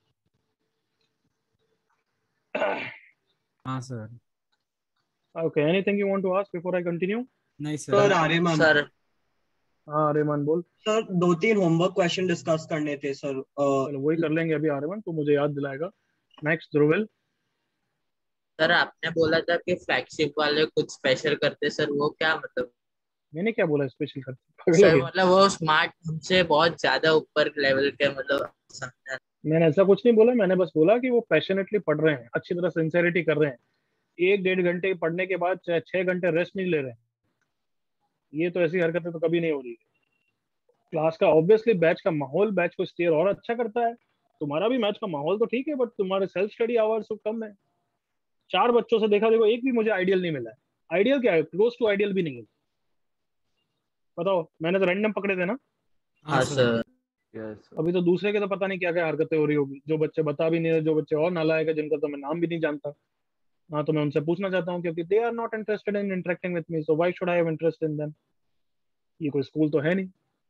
हाँ sir. Okay, anything you want to ask before I continue? नहीं सर सर। आर्यमान सर हाँ अरेमान बोल। सर दो तीन होमवर्क क्वेश्चन डिस्कस करने थे सर। अ, चलो वही कर लेंगे अभी। अरेमान तो मुझे याद दिलाएगा। नेक्स्ट ध्रुवल। सर आपने बोला था कि फ्लैगशिप वाले कुछ स्पेशल करते सर, वो क्या मतलब? मैंने क्या बोला स्पेशल करते, पागल हो सर गया? मतलब वो स्मार्ट हमसे बहुत ज्यादा ऊपर लेवल के, मतलब समझा। मैंने ऐसा कुछ नहीं बोला, मैंने बस बोला कि वो पैशनेटली पढ़ रहे हैं, अच्छी तरह सिंसेरिटी कर रहे हैं, एक डेढ़ घंटे पढ़ने के बाद चाहे छह घंटे रेस्ट नहीं ले रहे हैं। ये तो ऐसी हरकतें तो कभी नहीं हो रही है। क्लास का ऑब्वियसली बैच का माहौल बैच को स्टीयर और अच्छा करता है। तुम्हारा भी मैच का माहौल तो ठीक है, बट तुम्हारे सेल्फ स्टडी आवर्स तो कम है। चार बच्चों से देखा, देखो एक भी मुझे आइडियल नहीं मिला है। आइडियल क्या है, क्लोज टू आइडियल भी नहीं है। बताओ, मैंने तो रैंडम पकड़े थे ना। हाँ सर। अभी तो दूसरे के तो पता नहीं क्या क्या हरकतें हो रही होगी, जो बच्चे बता भी नहीं रहे, जो बच्चे और नालायक है जिनका तो मैं नाम भी नहीं जानता। हाँ, तो मैं उनसे पूछना चाहता हूँ, क्योंकि they are not interested in interacting with me, so why should I have interest in them. ये कोई स्कूल तो है नहीं।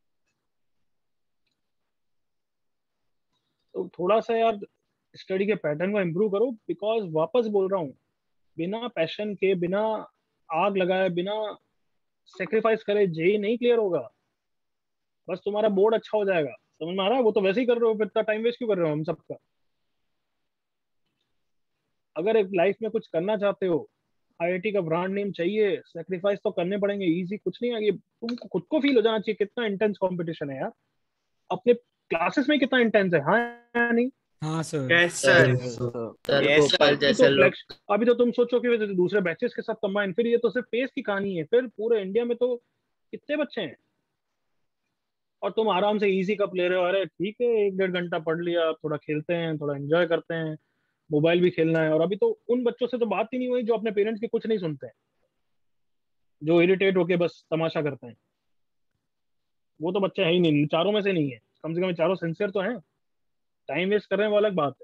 तो थोड़ा सा यार स्टडी के पैटर्न को इम्प्रूव करो, बिकॉज वापस बोल रहा हूँ, बिना पैशन के, बिना आग लगाए, बिना सेक्रीफाइस करे जेई नहीं क्लियर होगा। बस तुम्हारा बोर्ड अच्छा हो जाएगा, समझ में आ रहा है? वो तो वैसे ही कर रहे हो, फिर इतना टाइम वेस्ट क्यों कर रहे हो हम सबका? अगर एक लाइफ में कुछ करना चाहते हो, आईआईटी का ब्रांड नेम चाहिए, सेक्रीफाइस तो करने पड़ेंगे। इजी कुछ नहीं है ये, तुमको खुद को फील हो जाना चाहिए कितना इंटेंस कंपटीशन है यार। अपने क्लासेस में कितना इंटेंस है, हाँ या नहीं? हाँ sir. Yes sir. Sir Yes, Gopal sir. अभी जैसे तो लोग। फ्लैक्स अभी तो तुम सोचो कि वे दूसरे बैचेस के साथ कंबाइन, फिर ये तो सिर्फ पेस की कहानी है, फिर पूरे इंडिया में तो कितने बच्चे हैं, और तुम आराम से इजी कप ले रहे हो। अरे ठीक है, एक डेढ़ घंटा पढ़ लिया, थोड़ा खेलते हैं, थोड़ा एंजॉय करते हैं, मोबाइल भी खेलना है। और अभी तो उन बच्चों से तो बात ही नहीं हुई जो अपने पेरेंट्स की कुछ नहीं सुनते हैं, जो इरिटेट होके बस तमाशा करते हैं। वो तो बच्चे है ही नहीं, चारों में से नहीं है। कम से कम चारों सिंसियर तो हैं। टाइम वेस्ट कर रहे हैं वो अलग बात है।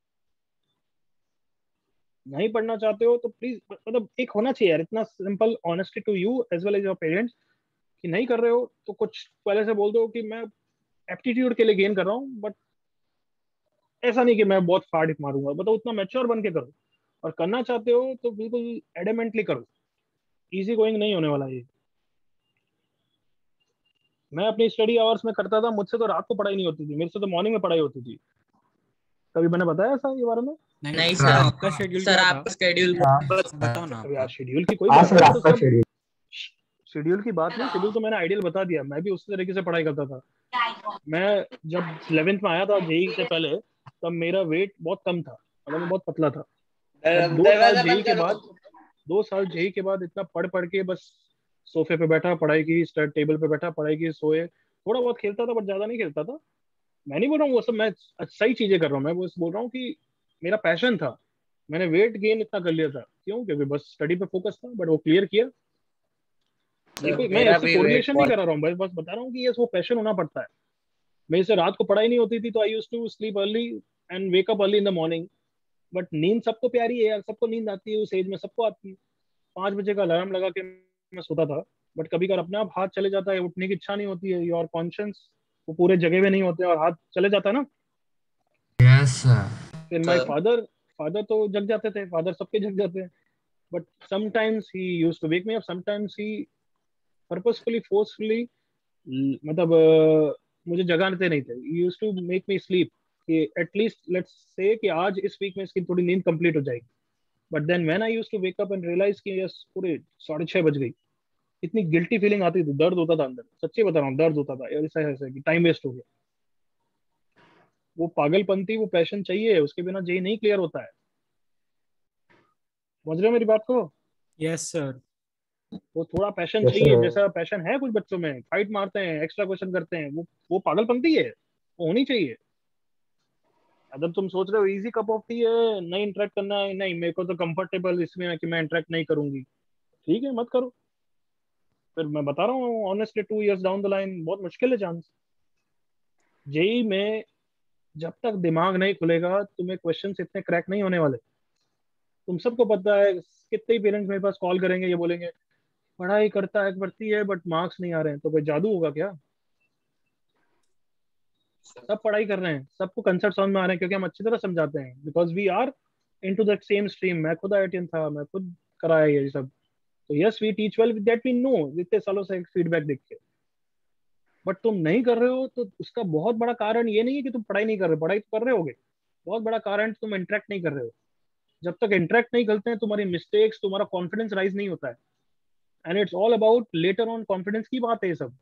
नहीं पढ़ना चाहते हो तो प्लीज, मतलब एक होना चाहिए यार इतना simple honesty to you as well as your parents, कि नहीं कर रहे हो तो कुछ पहले से बोल दो कि मैं एप्टीट्यूड के लिए गेन कर रहा हूँ, बट ऐसा नहीं कि मैं बहुत फाड़ मारूंगा। बताओ, उतना मैच्योर बन के करो। और करना चाहते हो तो बिल्कुल एडमेंटली करो। इजी गोइंग नहीं होने वाला ये। मैं अपनी स्टडी आवर्स में करता था, मुझसे तो रात को पढ़ाई नहीं होती थी, मेरे से तो मॉर्निंग में पढ़ाई होती थी। कभी मैंने बताया ऐसा ये बारे में? नहीं सर, आपका शेड्यूल सर क्या था? आपका शेड्यूल बताओ ना अभी आपका। आज शेड्यूल की कोई हाँ बात सर, नहीं, तो आपका सब शेड्यूल। शेड्यूल की बात नहीं। शेड्यूल तो मैंने आइडियल बता दिया, मैं भी उसी तरीके से पढ़ाई करता था। मैं जब इलेवेंथ में आया था जेई से पहले, तब मेरा वेट बहुत कम था, मतलब मैं बहुत पतला था। बट दो साल दरवाजा जेई बंद के करो। बाद दो साल जेई के बाद इतना पढ़ पढ़ के बस सोफे पे बैठा, पढ़ाई की, स्टडी टेबल पे बैठा, पढ़ाई की, सोए। थोड़ा बहुत खेलता था, बट ज्यादा नहीं खेलता था। मैं नहीं बोल रहा हूँ वो सब मैं सही चीजें कर रहा हूँ, मैं बस बोल रहा हूँ कि मेरा पैशन था। मैंने वेट गेन इतना कर लिया था, क्यों? क्योंकि बस स्टडी पे फोकस था, बट वो क्लियर किया। ये सर कोई, मैं मेरा इससे भी वेट कोरिलेशन नहीं बहुत। करा रहा हूँ, बस बस बता रहा हूँ कि ये वो पैशन होना पड़ता है। मेरे से रात को पढ़ाई नहीं होती थी, तो I used to sleep early and wake up early in the morning. But नींद सबको प्यारी है यार, सबको नींद आती है, उस एज में सबको आती है। पाँच बजे का अलार्म लगा के मैं सोता था, बट कभी कभार अपने आप हाथ चले जाता है, उठने की इच्छा नहीं होती है, योर कॉन्शियस वो पूरे जगह में नहीं होते और हाथ चले जाता है ना। Yes sir. फिर माय फादर फादर तो जग जाते थे, फादर सबके जग जाते हैं। But sometimes he used to wake me up, sometimes he purposefully, forcefully, मतलब अ, मुझे जगाते नहीं थे। He used to make me sleep, कि एटलीस्ट लेट्स से कि आज इस वीक में इसकी थोड़ी नींद कंप्लीट हो जाएगी। But then when I used to wake up and realise कि यस पूरे साढ़े छह बज गई, इतनी गिल्टी फीलिंग आती थी, दर्द होता था अंदर, सच्ची बता रहा हूँ, दर्द होता था यार, ऐसा ऐसा कि टाइम वेस्ट हो गया। वो पागलपंती, वो पैशन चाहिए, उसके बिना जेई नहीं क्लियर होता है। समझ रहे हो मेरी बात को? Yes sir. वो थोड़ा पैशन यस चाहिए, सर। जैसा पैशन है कुछ बच्चों में, फाइट मारते हैं, एक्स्ट्रा क्वेश्चन करते हैं, वो वो पागलपंती है, वो होनी चाहिए। अगर तुम सोच रहे हो इजी कप ऑफ टी है, नहीं इंटरेक्ट करना है, नहीं मेरे को तो कंफर्टेबल इसमें है कि मैं इंटरेक्ट नहीं करूंगी, ठीक है, मत करो। फिर मैं बता रहा हूँ honestly, two years down the line बहुत मुश्किल है चांस। जेई में जब तक दिमाग नहीं खुलेगा, तुम्हें क्वेश्चन इतने क्रैक नहीं होने वाले। तुम सबको पता है, कितने ही पेरेंट्स मेरे पास कॉल करेंगे, ये बोलेंगे पढ़ाई करता है, करती है, बट मार्क्स नहीं आ रहे हैं। तो कोई जादू होगा क्या? सब पढ़ाई कर रहे हैं, सबको कंसेप्ट समझ में आ रहे हैं, क्योंकि हम अच्छी तरह समझाते हैं, because we are into that same stream. मैं खुद आईआईटीएन था, मैं खुद कराया ये सब। तो yes we teach well, that we know, इतने सालों से फीडबैक देख के। बट तुम नहीं कर रहे हो, तो उसका बहुत बड़ा कारण ये नहीं है कि तुम पढ़ाई नहीं कर रहे हो, पढ़ाई तो कर रहे होगे। बहुत बड़ा कारण तुम इंटरेक्ट नहीं कर रहे हो। जब तक इंटरेक्ट नहीं करते हैं तुम्हारी मिस्टेक्स, तुम्हारा कॉन्फिडेंस राइज नहीं होता है। And it's all about later on, confidence की बात है ये सब।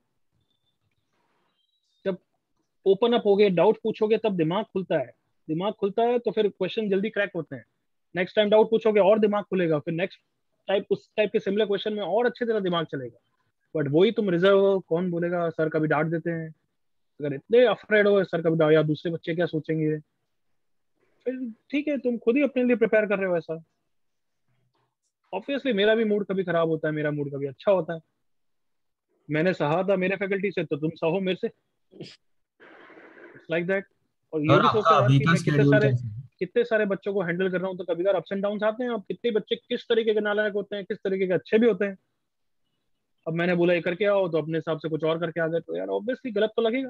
जब ओपन अप होगे, डाउट पूछोगे, तब दिमाग खुलता है। दिमाग खुलता है तो फिर क्वेश्चन जल्दी क्रैक होते हैं। नेक्स्ट टाइम डाउट पूछोगे और दिमाग खुलेगा, फिर नेक्स्ट टाइप उस टाइप के सिमिलर क्वेश्चन में और अच्छे तरह दिमाग चलेगा। बट वही तुम रिजर्व हो, कौन बोलेगा, सर कभी डांट देते हैं। अगर इतने अफ्रेड हो सर कभी डांट या दूसरे बच्चे क्या सोचेंगे, फिर ठीक है तुम खुद ही अपने लिए प्रिपेयर कर रहे हो ऐसा। ऑब्वियसली मेरा भी मूड कभी खराब होता है, मेरा मूड कभी अच्छा होता है। मैंने सहा था मेरे फैकल्टी से, तो तुम सहो मेरे से। It's like that. और ये और भी आपका सोचो यार अभी कि का मैं कितने स्केड्यूल सारे कैसा है? कितने सारे बच्चों को हैंडल कर रहा हूँ, तो कभी कभार अप्स एंड डाउन आते हैं। अब कितने बच्चे किस तरीके के नालायक होते हैं, किस तरीके के अच्छे भी होते हैं। अब मैंने बोला ये करके आओ तो अपने हिसाब से कुछ और करके आ गए, तो यार ऑब्वियसली गलत तो लगेगा।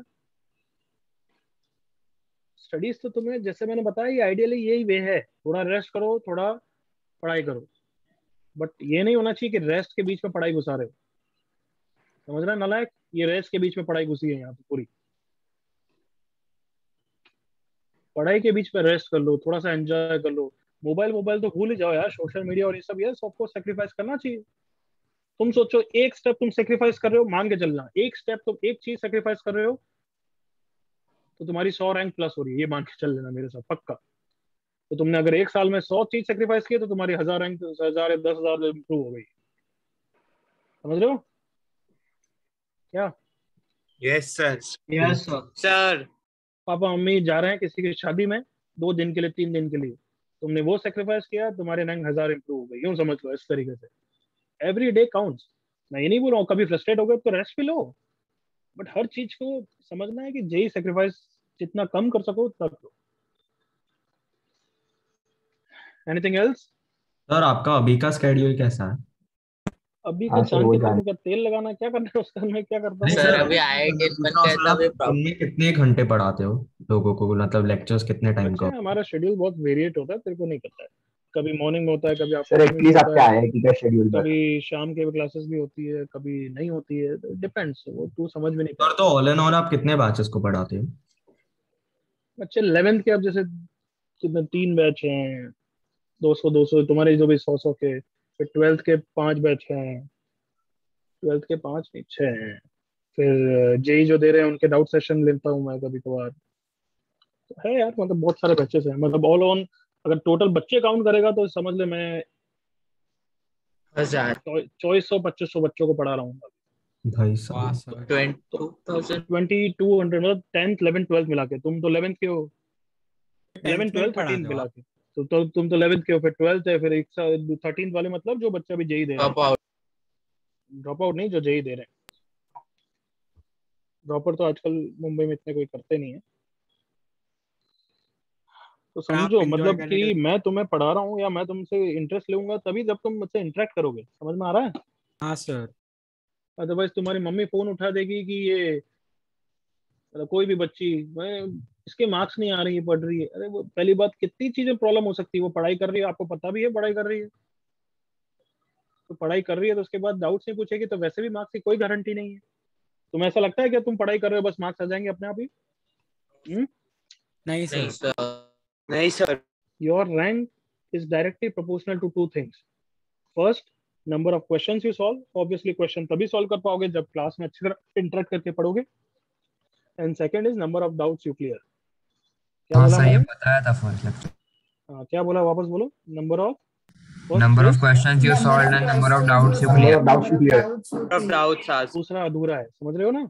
स्टडीज तो तुम्हें जैसे मैंने बताया ये आइडियली यही वे है, थोड़ा रेस्ट करो, थोड़ा पढ़ाई करो। बट ये नहीं होना चाहिए कि रेस्ट के बीच में पढ़ाई घुसा रहे हो। समझ रहे हैं नालायक, ये रेस्ट के बीच में पढ़ाई घुसी है यहाँ पे पूरी। पढ़ाई के बीच में रेस्ट कर लो, थोड़ा सा एंजॉय कर लो। मोबाइल मोबाइल तो भूल ही जाओ यार, सोशल मीडिया और ये सब, यार सबको सेक्रीफाइस करना चाहिए। तुम सोचो एक स्टेप तुम सेक्रीफाइस कर रहे हो, मान के चलना एक स्टेप तुम एक चीज सेक्रीफाइस कर रहे हो तो तुम्हारी सौ रैंक प्लस हो रही है, ये मान के चल लेना मेरे साथ पक्का। तो तुमने अगर एक साल में सौ चीज सेक्रीफाइस की तो तुम्हारी हजार रैंक हजार या दस हजार इंप्रूव हो गई। समझ रहे हो क्या? Yes sir. Yes sir. Papa mummy जा रहे हैं किसी की शादी में दो दिन के लिए, तीन दिन के लिए, तुमने वो सेक्रीफाइस किया, तुम्हारे रैंक हजार इंप्रूव हो गई। यूं समझ लो इस तरीके से। Every day counts. मैं ये नहीं बोल रहा हूँ कभी फ्रस्ट्रेट हो गए तो रेस्ट भी लो, बट हर चीज को समझना है कि जेई सेक्रीफाइस जितना कम कर सको तब लो। Anything else? सर आपका अभी का स्केड्यूल कैसा है? अभी हाँ का सर, चांद वो के जान- तुम का तेल लगाना क्या करना है उसका, मैं क्या करता नहीं हूँ? सर, सर अभी आईआईटी बन दूसरा गया सवाल, तो आप अभी दिन में कितने घंटे पढ़ाते हो लोगों को, मतलब लेक्चर्स कितने टाइम का? बच्चे हमारा शेड्यूल बहुत वेरिएट होता है, तेरे को नहीं पता है। कभी मॉर्निंग में होता है, कभी सर आफ्टरनून में एटलीस्ट होता आपके है, आईआईटी का शेड्यूल बता। कभी शाम के क्लासेस भी होती है, कभी नहीं होती है, डिपेंड्स। वो तू समझ में नहीं सर तो ऑल एंड ऑल आप कितने बैचेस को पढ़ाते हो? बच्चे इलेवेंथ के अब जैसे कितने तीन बैच हैं, दो सौ दो सौ तुम्हारे जो भी सौ सौ के। फिर ट्वेल्थ के पांच बैच हैं, ट्वेल्थ के पांच नहीं छह हैं। फिर जेई जो दे रहे हैं उनके डाउट सेशन लेता हूँ मैं कभी कभार। तो है यार, मतलब बहुत सारे बैचेस हैं, मतलब ऑल ऑन अगर टोटल बच्चे काउंट करेगा तो समझ ले मैं हजार चौबीस सौ पच्चीस सौ बच्चों को पढ़ा रहा हूँ। भाई वाह साहब। Sir. Twenty twenty two hundred मतलब टेंथ इलेवेंथ ट्वेल्थ मिला के। तुम तो इलेवेंथ के हो, इलेवेंथ टेंथ में ही ट्वेल्थ पढ़ाते थर्टीन हो मिला आप? के। तो, तो तुम तो इलेवेंथ के हो, फिर ट्वेल्थ है, फिर एक थर्टीन वाले मतलब जो बच्चा भी जेई दे रहे हैं। ड्रॉप आउट ड्रॉप आउट नहीं, जो जेई दे रहे हैं। ड्रॉप आउट तो आजकल मुंबई में इतने कोई करते नहीं है। तो और आप समझो enjoy मतलब करने के कि लिए। मैं तुम्हें पढ़ा रहा हूँ या मैं तुमसे इंटरेस्ट लूंगा तभी जब तुम मुझसे इंटरेक्ट करोगे। समझ में आ रहा है? हाँ सर। अदरवाइज तुम्हारी मम्मी फोन उठा देगी कि ये मतलब कोई भी बच्ची, मैं इसके मार्क्स नहीं आ रही है, पढ़ रही है। अरे वो पहली बात, कितनी चीजें प्रॉब्लम हो सकती है। वो पढ़ाई कर रही है, आपको पता भी है पढ़ाई कर रही है, तो पढ़ाई कर रही है तो उसके बाद डाउट्स नहीं पूछेगी तो वैसे भी मार्क्स की कोई गारंटी नहीं है। तुम्हें ऐसा लगता है कि तुम पढ़ाई कर रहे हो बस मार्क्स आ जाएंगे अपने आप ही? हुँ? नहीं नहीं सर। सर नहीं sir. Your rank is directly proportional to two things. First, number of questions you solve. Obviously, question तभी solve कर पाओगे जब क्लास में अच्छी तरह interact करके पढ़ोगे. And second is number of doubts you clear. क्या हाँ बोला सर, ये मैंने? बताया था फर्स्ट लेक्चर। हाँ, क्या बोला वापस बोलो? Number of number first of is questions you Number solved of and number of questions doubts you you solve, clear. number of doubts you of clear. doubts asked. दूसरा अधूरा है, समझ रहे हो ना?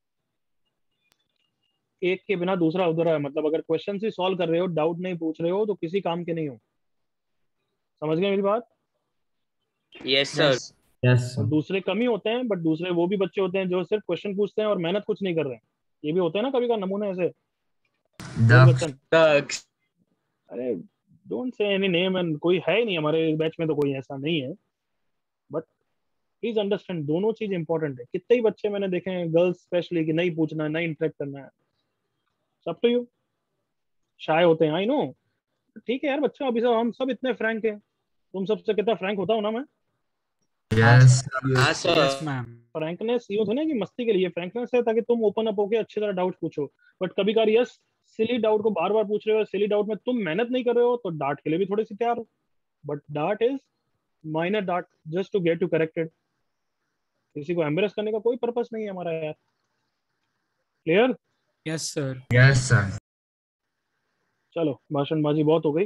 एक के बिना दूसरा अधूरा है। मतलब अगर क्वेश्चन ही सॉल्व कर रहे हो, डाउट नहीं पूछ रहे हो तो किसी काम के नहीं हो। समझ गए मेरी बात? Yes sir. यस और दूसरे कम ही होते हैं, बट दूसरे वो भी बच्चे होते हैं जो सिर्फ क्वेश्चन पूछते हैं और मेहनत कुछ नहीं कर रहे हैं। ये भी होते हैं ना कभी का नमूने ऐसे। बच्चन, Ducks. अरे don't say any name, and कोई है ही नहीं हमारे बैच में तो कोई ऐसा नहीं है। बट प्लीज अंडरस्टैंड, दोनों चीज इंपॉर्टेंट है। कितने ही बच्चे मैंने देखे हैं, गर्ल्स स्पेशली, कि नहीं पूछना है, नहीं इंटरेक्ट करना है, सब तो यू शाय होते हैं। आई नो, ठीक है यार बच्चों, अभी सब हम सब इतने फ्रैंक हैं। तुम सबसे कितना फ्रैंक होता हूँ ना मैं? यस हाँ सर। Yes ma'am. फ्रैंकनेस यूं थोड़ा कि मस्ती के लिए, फ्रैंकनेस है ताकि तुम ओपन अप होके अच्छी तरह डाउट पूछो। बट कभी कभार यस सिली डाउट को बार बार पूछ रहे हो, सिली डाउट में तुम मेहनत नहीं कर रहे हो तो डांट के लिए भी थोड़ी सी तैयार हो, बट डांट इज माइनर डांट just to get you corrected. किसी को एम्बेरस करने का कोई पर्पस नहीं है हमारा यार। Clear? Yes sir. Yes sir. चलो भाषणबाजी बहुत हो गई।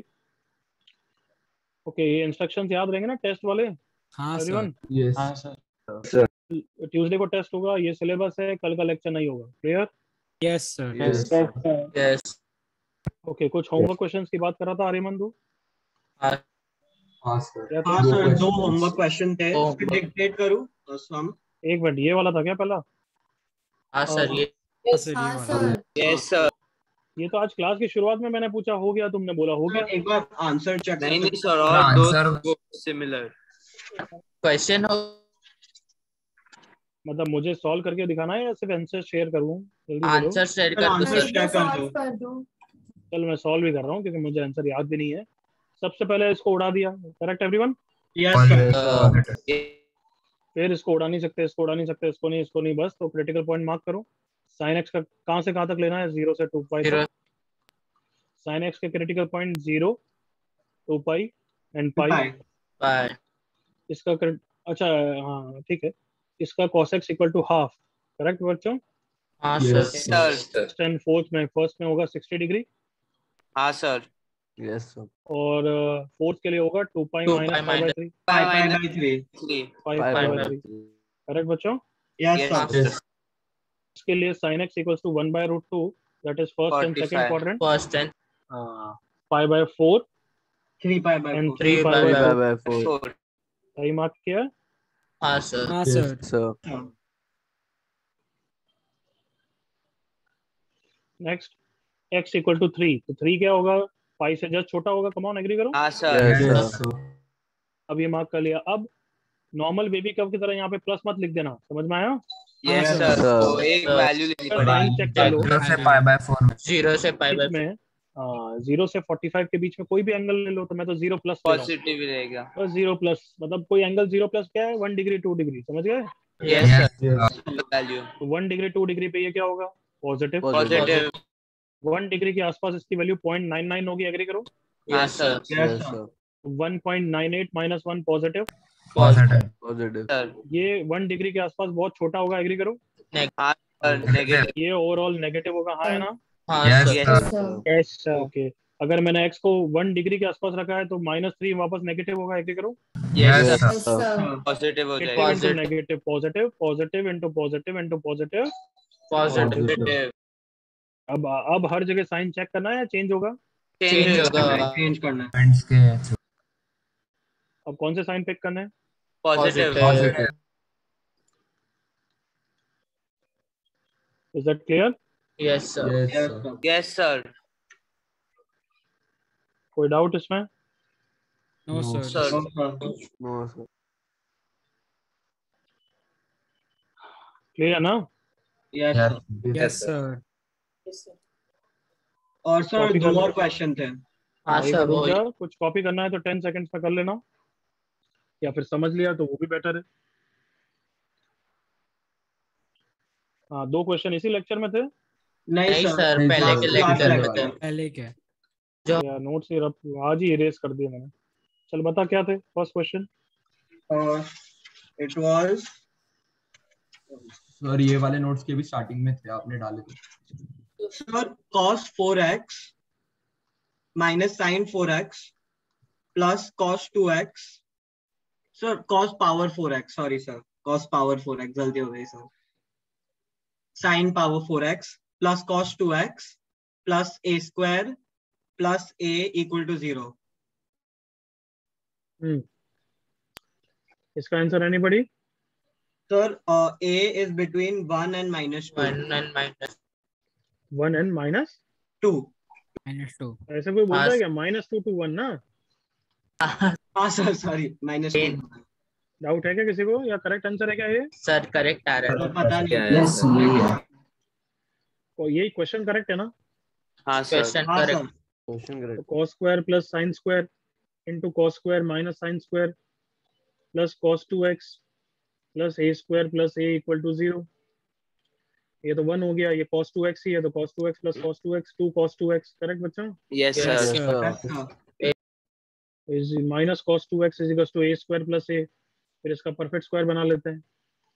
ओके, ये इंस्ट्रक्शंस याद रहेंगे ना टेस्ट वाले? हाँ सर। एवरीवन? यस हाँ सर। सर ट्यूसडे को टेस्ट होगा, ये सिलेबस है, कल का लेक्चर नहीं होगा। Clear? Yes sir. Yes yes. Okay, कुछ होमवर्क क्वेश्चंस की बात कर रहा था आर्यमन। हाँ सर। क्या हाँ था? सर, दो होमवर्क क्वेश्चन थे, उसको डिक्टेट करूँ सम? एक मिनट, ये वाला था क्या पहला? हाँ सर, ये हाँ सर, ये हाँ वाला। सर। Yes sir. ये तो आज क्लास की शुरुआत में मैंने पूछा, हो गया, तुमने बोला हो गया। एक बार आंसर चेक नहीं कर नहीं सर, हाँ, और दो आंसर सिमिलर क्वेश्चन हो। मतलब मुझे सॉल्व करके दिखाना है या सिर्फ आंसर शेयर करूँ? जल्दी बोलो। आंसर शेयर सर, कर दो आंसर सर। शेयर कर सॉल्व दो। कर दो। चल मैं सॉल्व भी कर रहा हूँ क्योंकि मुझे आंसर याद भी नहीं है। सबसे पहले इसको उड़ा दिया, करेक्ट एवरीवन? Yes sir. फिर इसको उड़ा नहीं सकते, इसको उड़ा नहीं सकते, इसको नहीं, इसको नहीं, बस तो क्रिटिकल पॉइंट मार्क करो। साइन एक्स का कहाँ से कहाँ तक लेना है? जीरो से टू पाई तक। साइन एक्स के critical point zero, two pi and pi. By. इसका crit- अच्छा हाँ ठीक है, इसका cos x equal to half, correct बच्चों? हाँ Yes, सर। सर। एंड फोर्थ में फर्स्ट में होगा सिक्सटी डिग्री हाँ सर। यस सर और फोर्थ के लिए होगा two pi Two minus pi five by minus three, pi pi by three. Three. Five five five by by three three, correct बच्चों? Yes Yes, sir. Yes. इसके लिए sin x equals to one by root two, that is first and second forty-five. Quadrant, first and five by four three pi by and four. Three Three pi by by five four. By four Four. सही mark किया? हाँ sir. हाँ Yes. Sir. Sir next x equal to three, तो three क्या होगा? पाई से just छोटा होगा। कम ऑन, एग्री करो। हाँ sir. Yes Yes, sir sir. अब ये मार्क कर लिया। अब नॉर्मल बेबी कर्व की तरह यहाँ पे प्लस मत लिख देना, समझ में आया? यस हाँ, सर, सर। तो एक सर। वैल्यू लेनी साइन पड़ेगी। चेक कर लो। Zero से pi by four में। जीरो से पाई बाय इसमें जीरो से फोर्टी फाइव के बीच में कोई भी एंगल ले लो, तो मैं तो जीरो प्लस ले रहा हूँ। पॉजिटिव ही रहेगा। बस जीरो प्लस मतलब कोई एंगल जीरो प्लस क्या है? वन डिग्री टू डिग्री, समझ गए? Yes Yes, sir, sir. Value तो वन डिग्री टू डिग्री पे ये क्या होगा? पॉजिटिव। पॉजिटिव। वन डिग्री के आसपास इसकी वैल्यू पॉइंट नाइन नाइन होगी, एग्री करो? हाँ sir. Yes sir one point nine eight minus one positive. Positive. Positive sir. ये वन डिग्री के आसपास बहुत छोटा होगा, एग्री करो? हाँ सर, नेगेटिव। ये ओवरऑल नेगेटिव होगा, हाँ है ना? हाँ Yes, sir. sir. Sir. Yes sir. Okay, अगर मैंने x को वन डिग्री के आसपास रखा है तो माइनस थ्री वापस नेगेटिव होगा, एग्री करो? Yes Yes, sir, yes sir. Positive हो नेगेटिव जाएगा। Into negative positive, positive into positive into positive. Positive. Positive. अब अब हर जगह साइन चेक करना है या चेंज होगा? चेंज होगा। चेंज करना है। Points के अब कौन से साइन पिक करने हैं? Positive. positive. Is that clear? Yes sir. Yes, yes sir. Sir. Yes sir. कोई डाउट इसमें? No No, sir. Sir. No sir. No sir clear ना? Yes Yes. Sir. Yes sir. और सर कॉपी दो कर लो। और question थे। हाँ एक सर, मिनट रुक वो जा, कुछ कॉपी करना है तो टेन सेकंड्स में कर लेना, या फिर समझ लिया तो वो भी बेटर है। हाँ, दो क्वेश्चन इसी लेक्चर में थे नहीं नहीं सर, सर, नहीं पहले सर, के लास्ट लेक्चर में लेक्चर। थे। पहले क्या? या नोट्स ही रब- आज ही इरेज कर दिए मैंने। चल बता क्या थे first question? It was sir ये वाले नोट्स के भी स्टार्टिंग में थे, आपने डाले थे। Sir cos four x minus sin four x plus cos two x. Sir cos power four x, sorry sir, cos power four x, जल्दी हो गई sir. sin power four x plus cos two x plus a square plus a equal to zero. Hmm इसका answer anybody? Sir a is between one and minus two. One and minus one and minus two. Minus two. ऐसे कोई बोलता हाँ, है क्या? Minus two to one ना? हाँ sir, sorry, minus two. Doubt है क्या किसी को, या करेक्ट आंसर है क्या ये? सर करेक्ट आ रहा है। पता नहीं। यस यही है। तो यही क्वेश्चन करेक्ट है ना? हाँ सर। क्वेश्चन हाँ करेक्ट। सर। क्वेश्चन तो correct cos square plus sine square into cos square minus sine square plus cos two x plus a square plus a equal to zero. ये तो one हो गया, ये cos टू एक्स ही है, तो cos two x plus cos two x two cos two x, correct बच्चों? Yes sir is minus cos two x is equal to a square plus a, फिर इसका परफेक्ट स्क्वायर बना लेते हैं।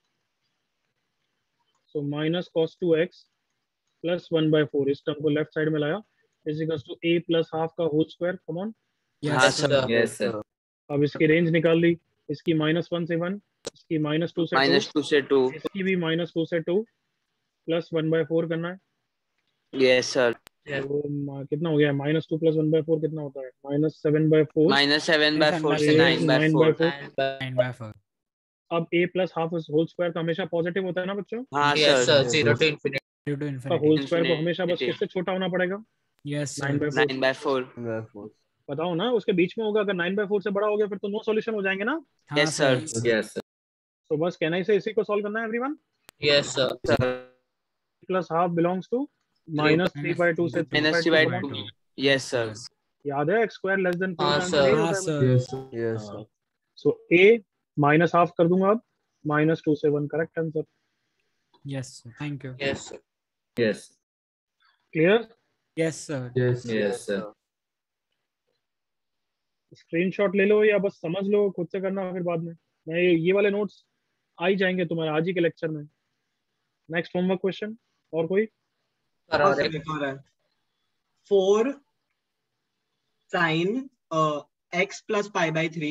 So minus cos two x plus one by four, इस term को left side में लाया, is equal to a plus half का होल स्क्वायर। Come on. हाँ सर यस सर। अब इसकी रेंज निकाल ली, इसकी माइनस वन से वन, इसकी माइनस टू से माइनस टू से टू, इसकी भी माइनस टू से two, plus one by four करना है। Yes sir. तो मा- कितना हो गया? Minus two plus one by four कितना होता है? Minus seven by four, minus seven by four से nine by nine by four. Four. Nine by four. अब a plus half whole square का हमेशा पॉजिटिव होता है ना बच्चों? हाँ yes sir sir zero to infinity zero to का इन्फिनिटी। होल स्क्वायर को हमेशा बस Infinity. किससे छोटा होना पड़ेगा? Yes nine sir. By four. Nine by four. बताओ ना, उसके बीच में होगा। अगर नाइन बाय फोर से बड़ा हो गया फिर तो नो सॉल्यूशन हो जाएंगे ना। हाँ yes sir sir. Yes sir. तो बस कहना ही से इसी को सॉल्व करना है everyone. Yes sir plus half belongs to minus three by two से minus three by two. Yes sir. याद है एक्स स्क्वायर लेस देन हाँ, फोर sir. हाँ sir. Yes so a minus half कर दूंगा अब, माइनस टू से one, correct answer. Yes sir, thank you. Yes sir yes clear? Yes sir. Yes yes sir. Screenshot ले लो या बस समझ लो, खुद से करना फिर बाद में। मैं ये, ये वाले नोट्स आ ही जाएंगे तुम्हारे आज ही के लेक्चर में। नेक्स्ट होमवर्क क्वेश्चन और कोई? सर हाँ और सर एक एक और है। Four sine x plus pi by three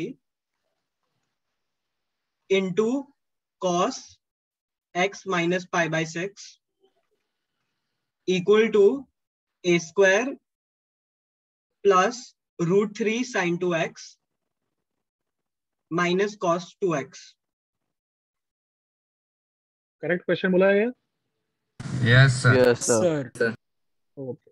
into cos x minus pi by six equal to a square plus root three sine two x minus cos two x. Correct question बोला है? Yes sir. Yes sir. Okay,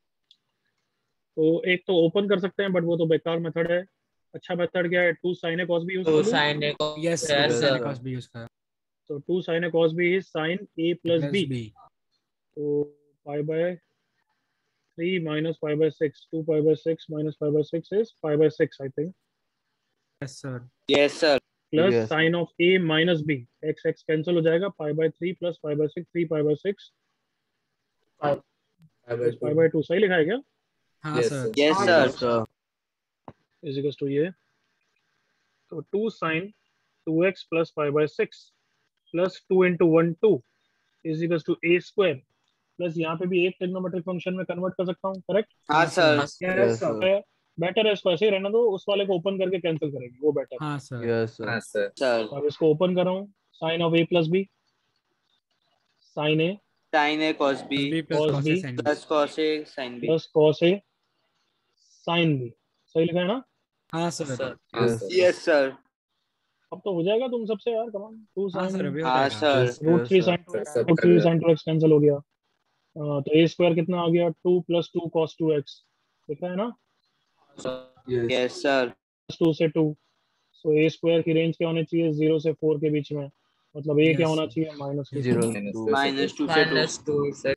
तो एक तो open कर सकते हैं but वो तो बेकार मेथड है। अच्छा मेथड क्या है? Two sine a cos b use to कर लूं? साइन ए को yes yes sir. Sir cos भी यूज कर। तो two sine a cos b is sine a plus plus b. B. तो pi by three minus pi by six, two pi by six minus pi by six is pi by six I think, yes sir. Yes sir. Plus Yes. Sine of a minus B, x x cancel हो जाएगा, pi by three plus pi by six, three pi by six pi by two. सही लिखा है क्या? हाँ sir. Yes sir. Is equal to ये, तो two sine two x plus pi by six plus two into one two is equal to a square, plus यहाँ पे भी एक ट्रिग्नोमेट्रिक फंक्शन में कन्वर्ट कर सकता हूँ, करेक्ट? हाँ सर। Yes sir. बेटर है इसको ऐसे ही रहना दो, उस वाले को ओपन करके कैंसिल करेंगे, वो बेटर। हाँ सर। यस हाँ सर। सर अब इसको ओपन कर रहा हूँ, sine of a plus b, sine a sine a cos b b plus cos cos B a sine b. Plus cos a sine b. Plus cos a sine b. सही लिखा है ना? हाँ सर। Yes sir. अब तो हो जाएगा तुम सबसे यार, कमान। टू हाँ सर साइन अभी हो हाँ जाएगा। Sir. Root three sine root three sine two x cancel हो गया। अ, तो ए स्क्वायर कितना आ गया? Two plus two cos two x, दिख रहा है ना? Yes sir. टू से टू, सो ए स्क्वायर की रेंज क्या होनी चाहिए? जीरो से फोर के बीच में, मतलब ए क्या Yes, होना sir. चाहिए? Minus two. Zero minus two से टू। माइनस टू से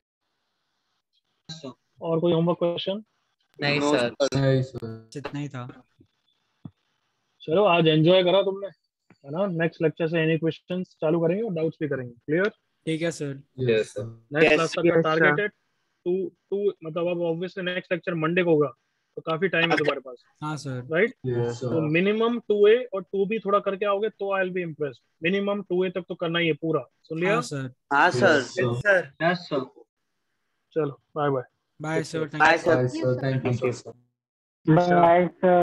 और कोई होमवर्क क्वेश्चन? नहीं नो सर नहीं सर। इतना ही था। चलो आज एंजॉय करा तुमने, है ना? नेक्स्ट लेक्चर से एनी क्वेश्चंस चालू करेंगे और डाउट्स भी करेंगे। क्लियर? ठीक है sir. Yes sir. Next Yes, class तक का yes, टारगेट sir. है टू टू, मतलब अब ऑब्वियसली नेक्स्ट लेक्चर मंडे को होगा, तो काफी टाइम है तुम्हारे पास, हाँ सर। राइट? यस तो सर। मिनिमम टू ए और टू बी थोड़ा करके आओगे तो I will be impressed. Minimum two a तक तो करना ही है पूरा, सुन लिया? हाँ सर। हाँ सर। सर। Yes sir. चलो bye bye. Bye sir. Bye thank you. Sir. Sir thank you sir. Bye, sir.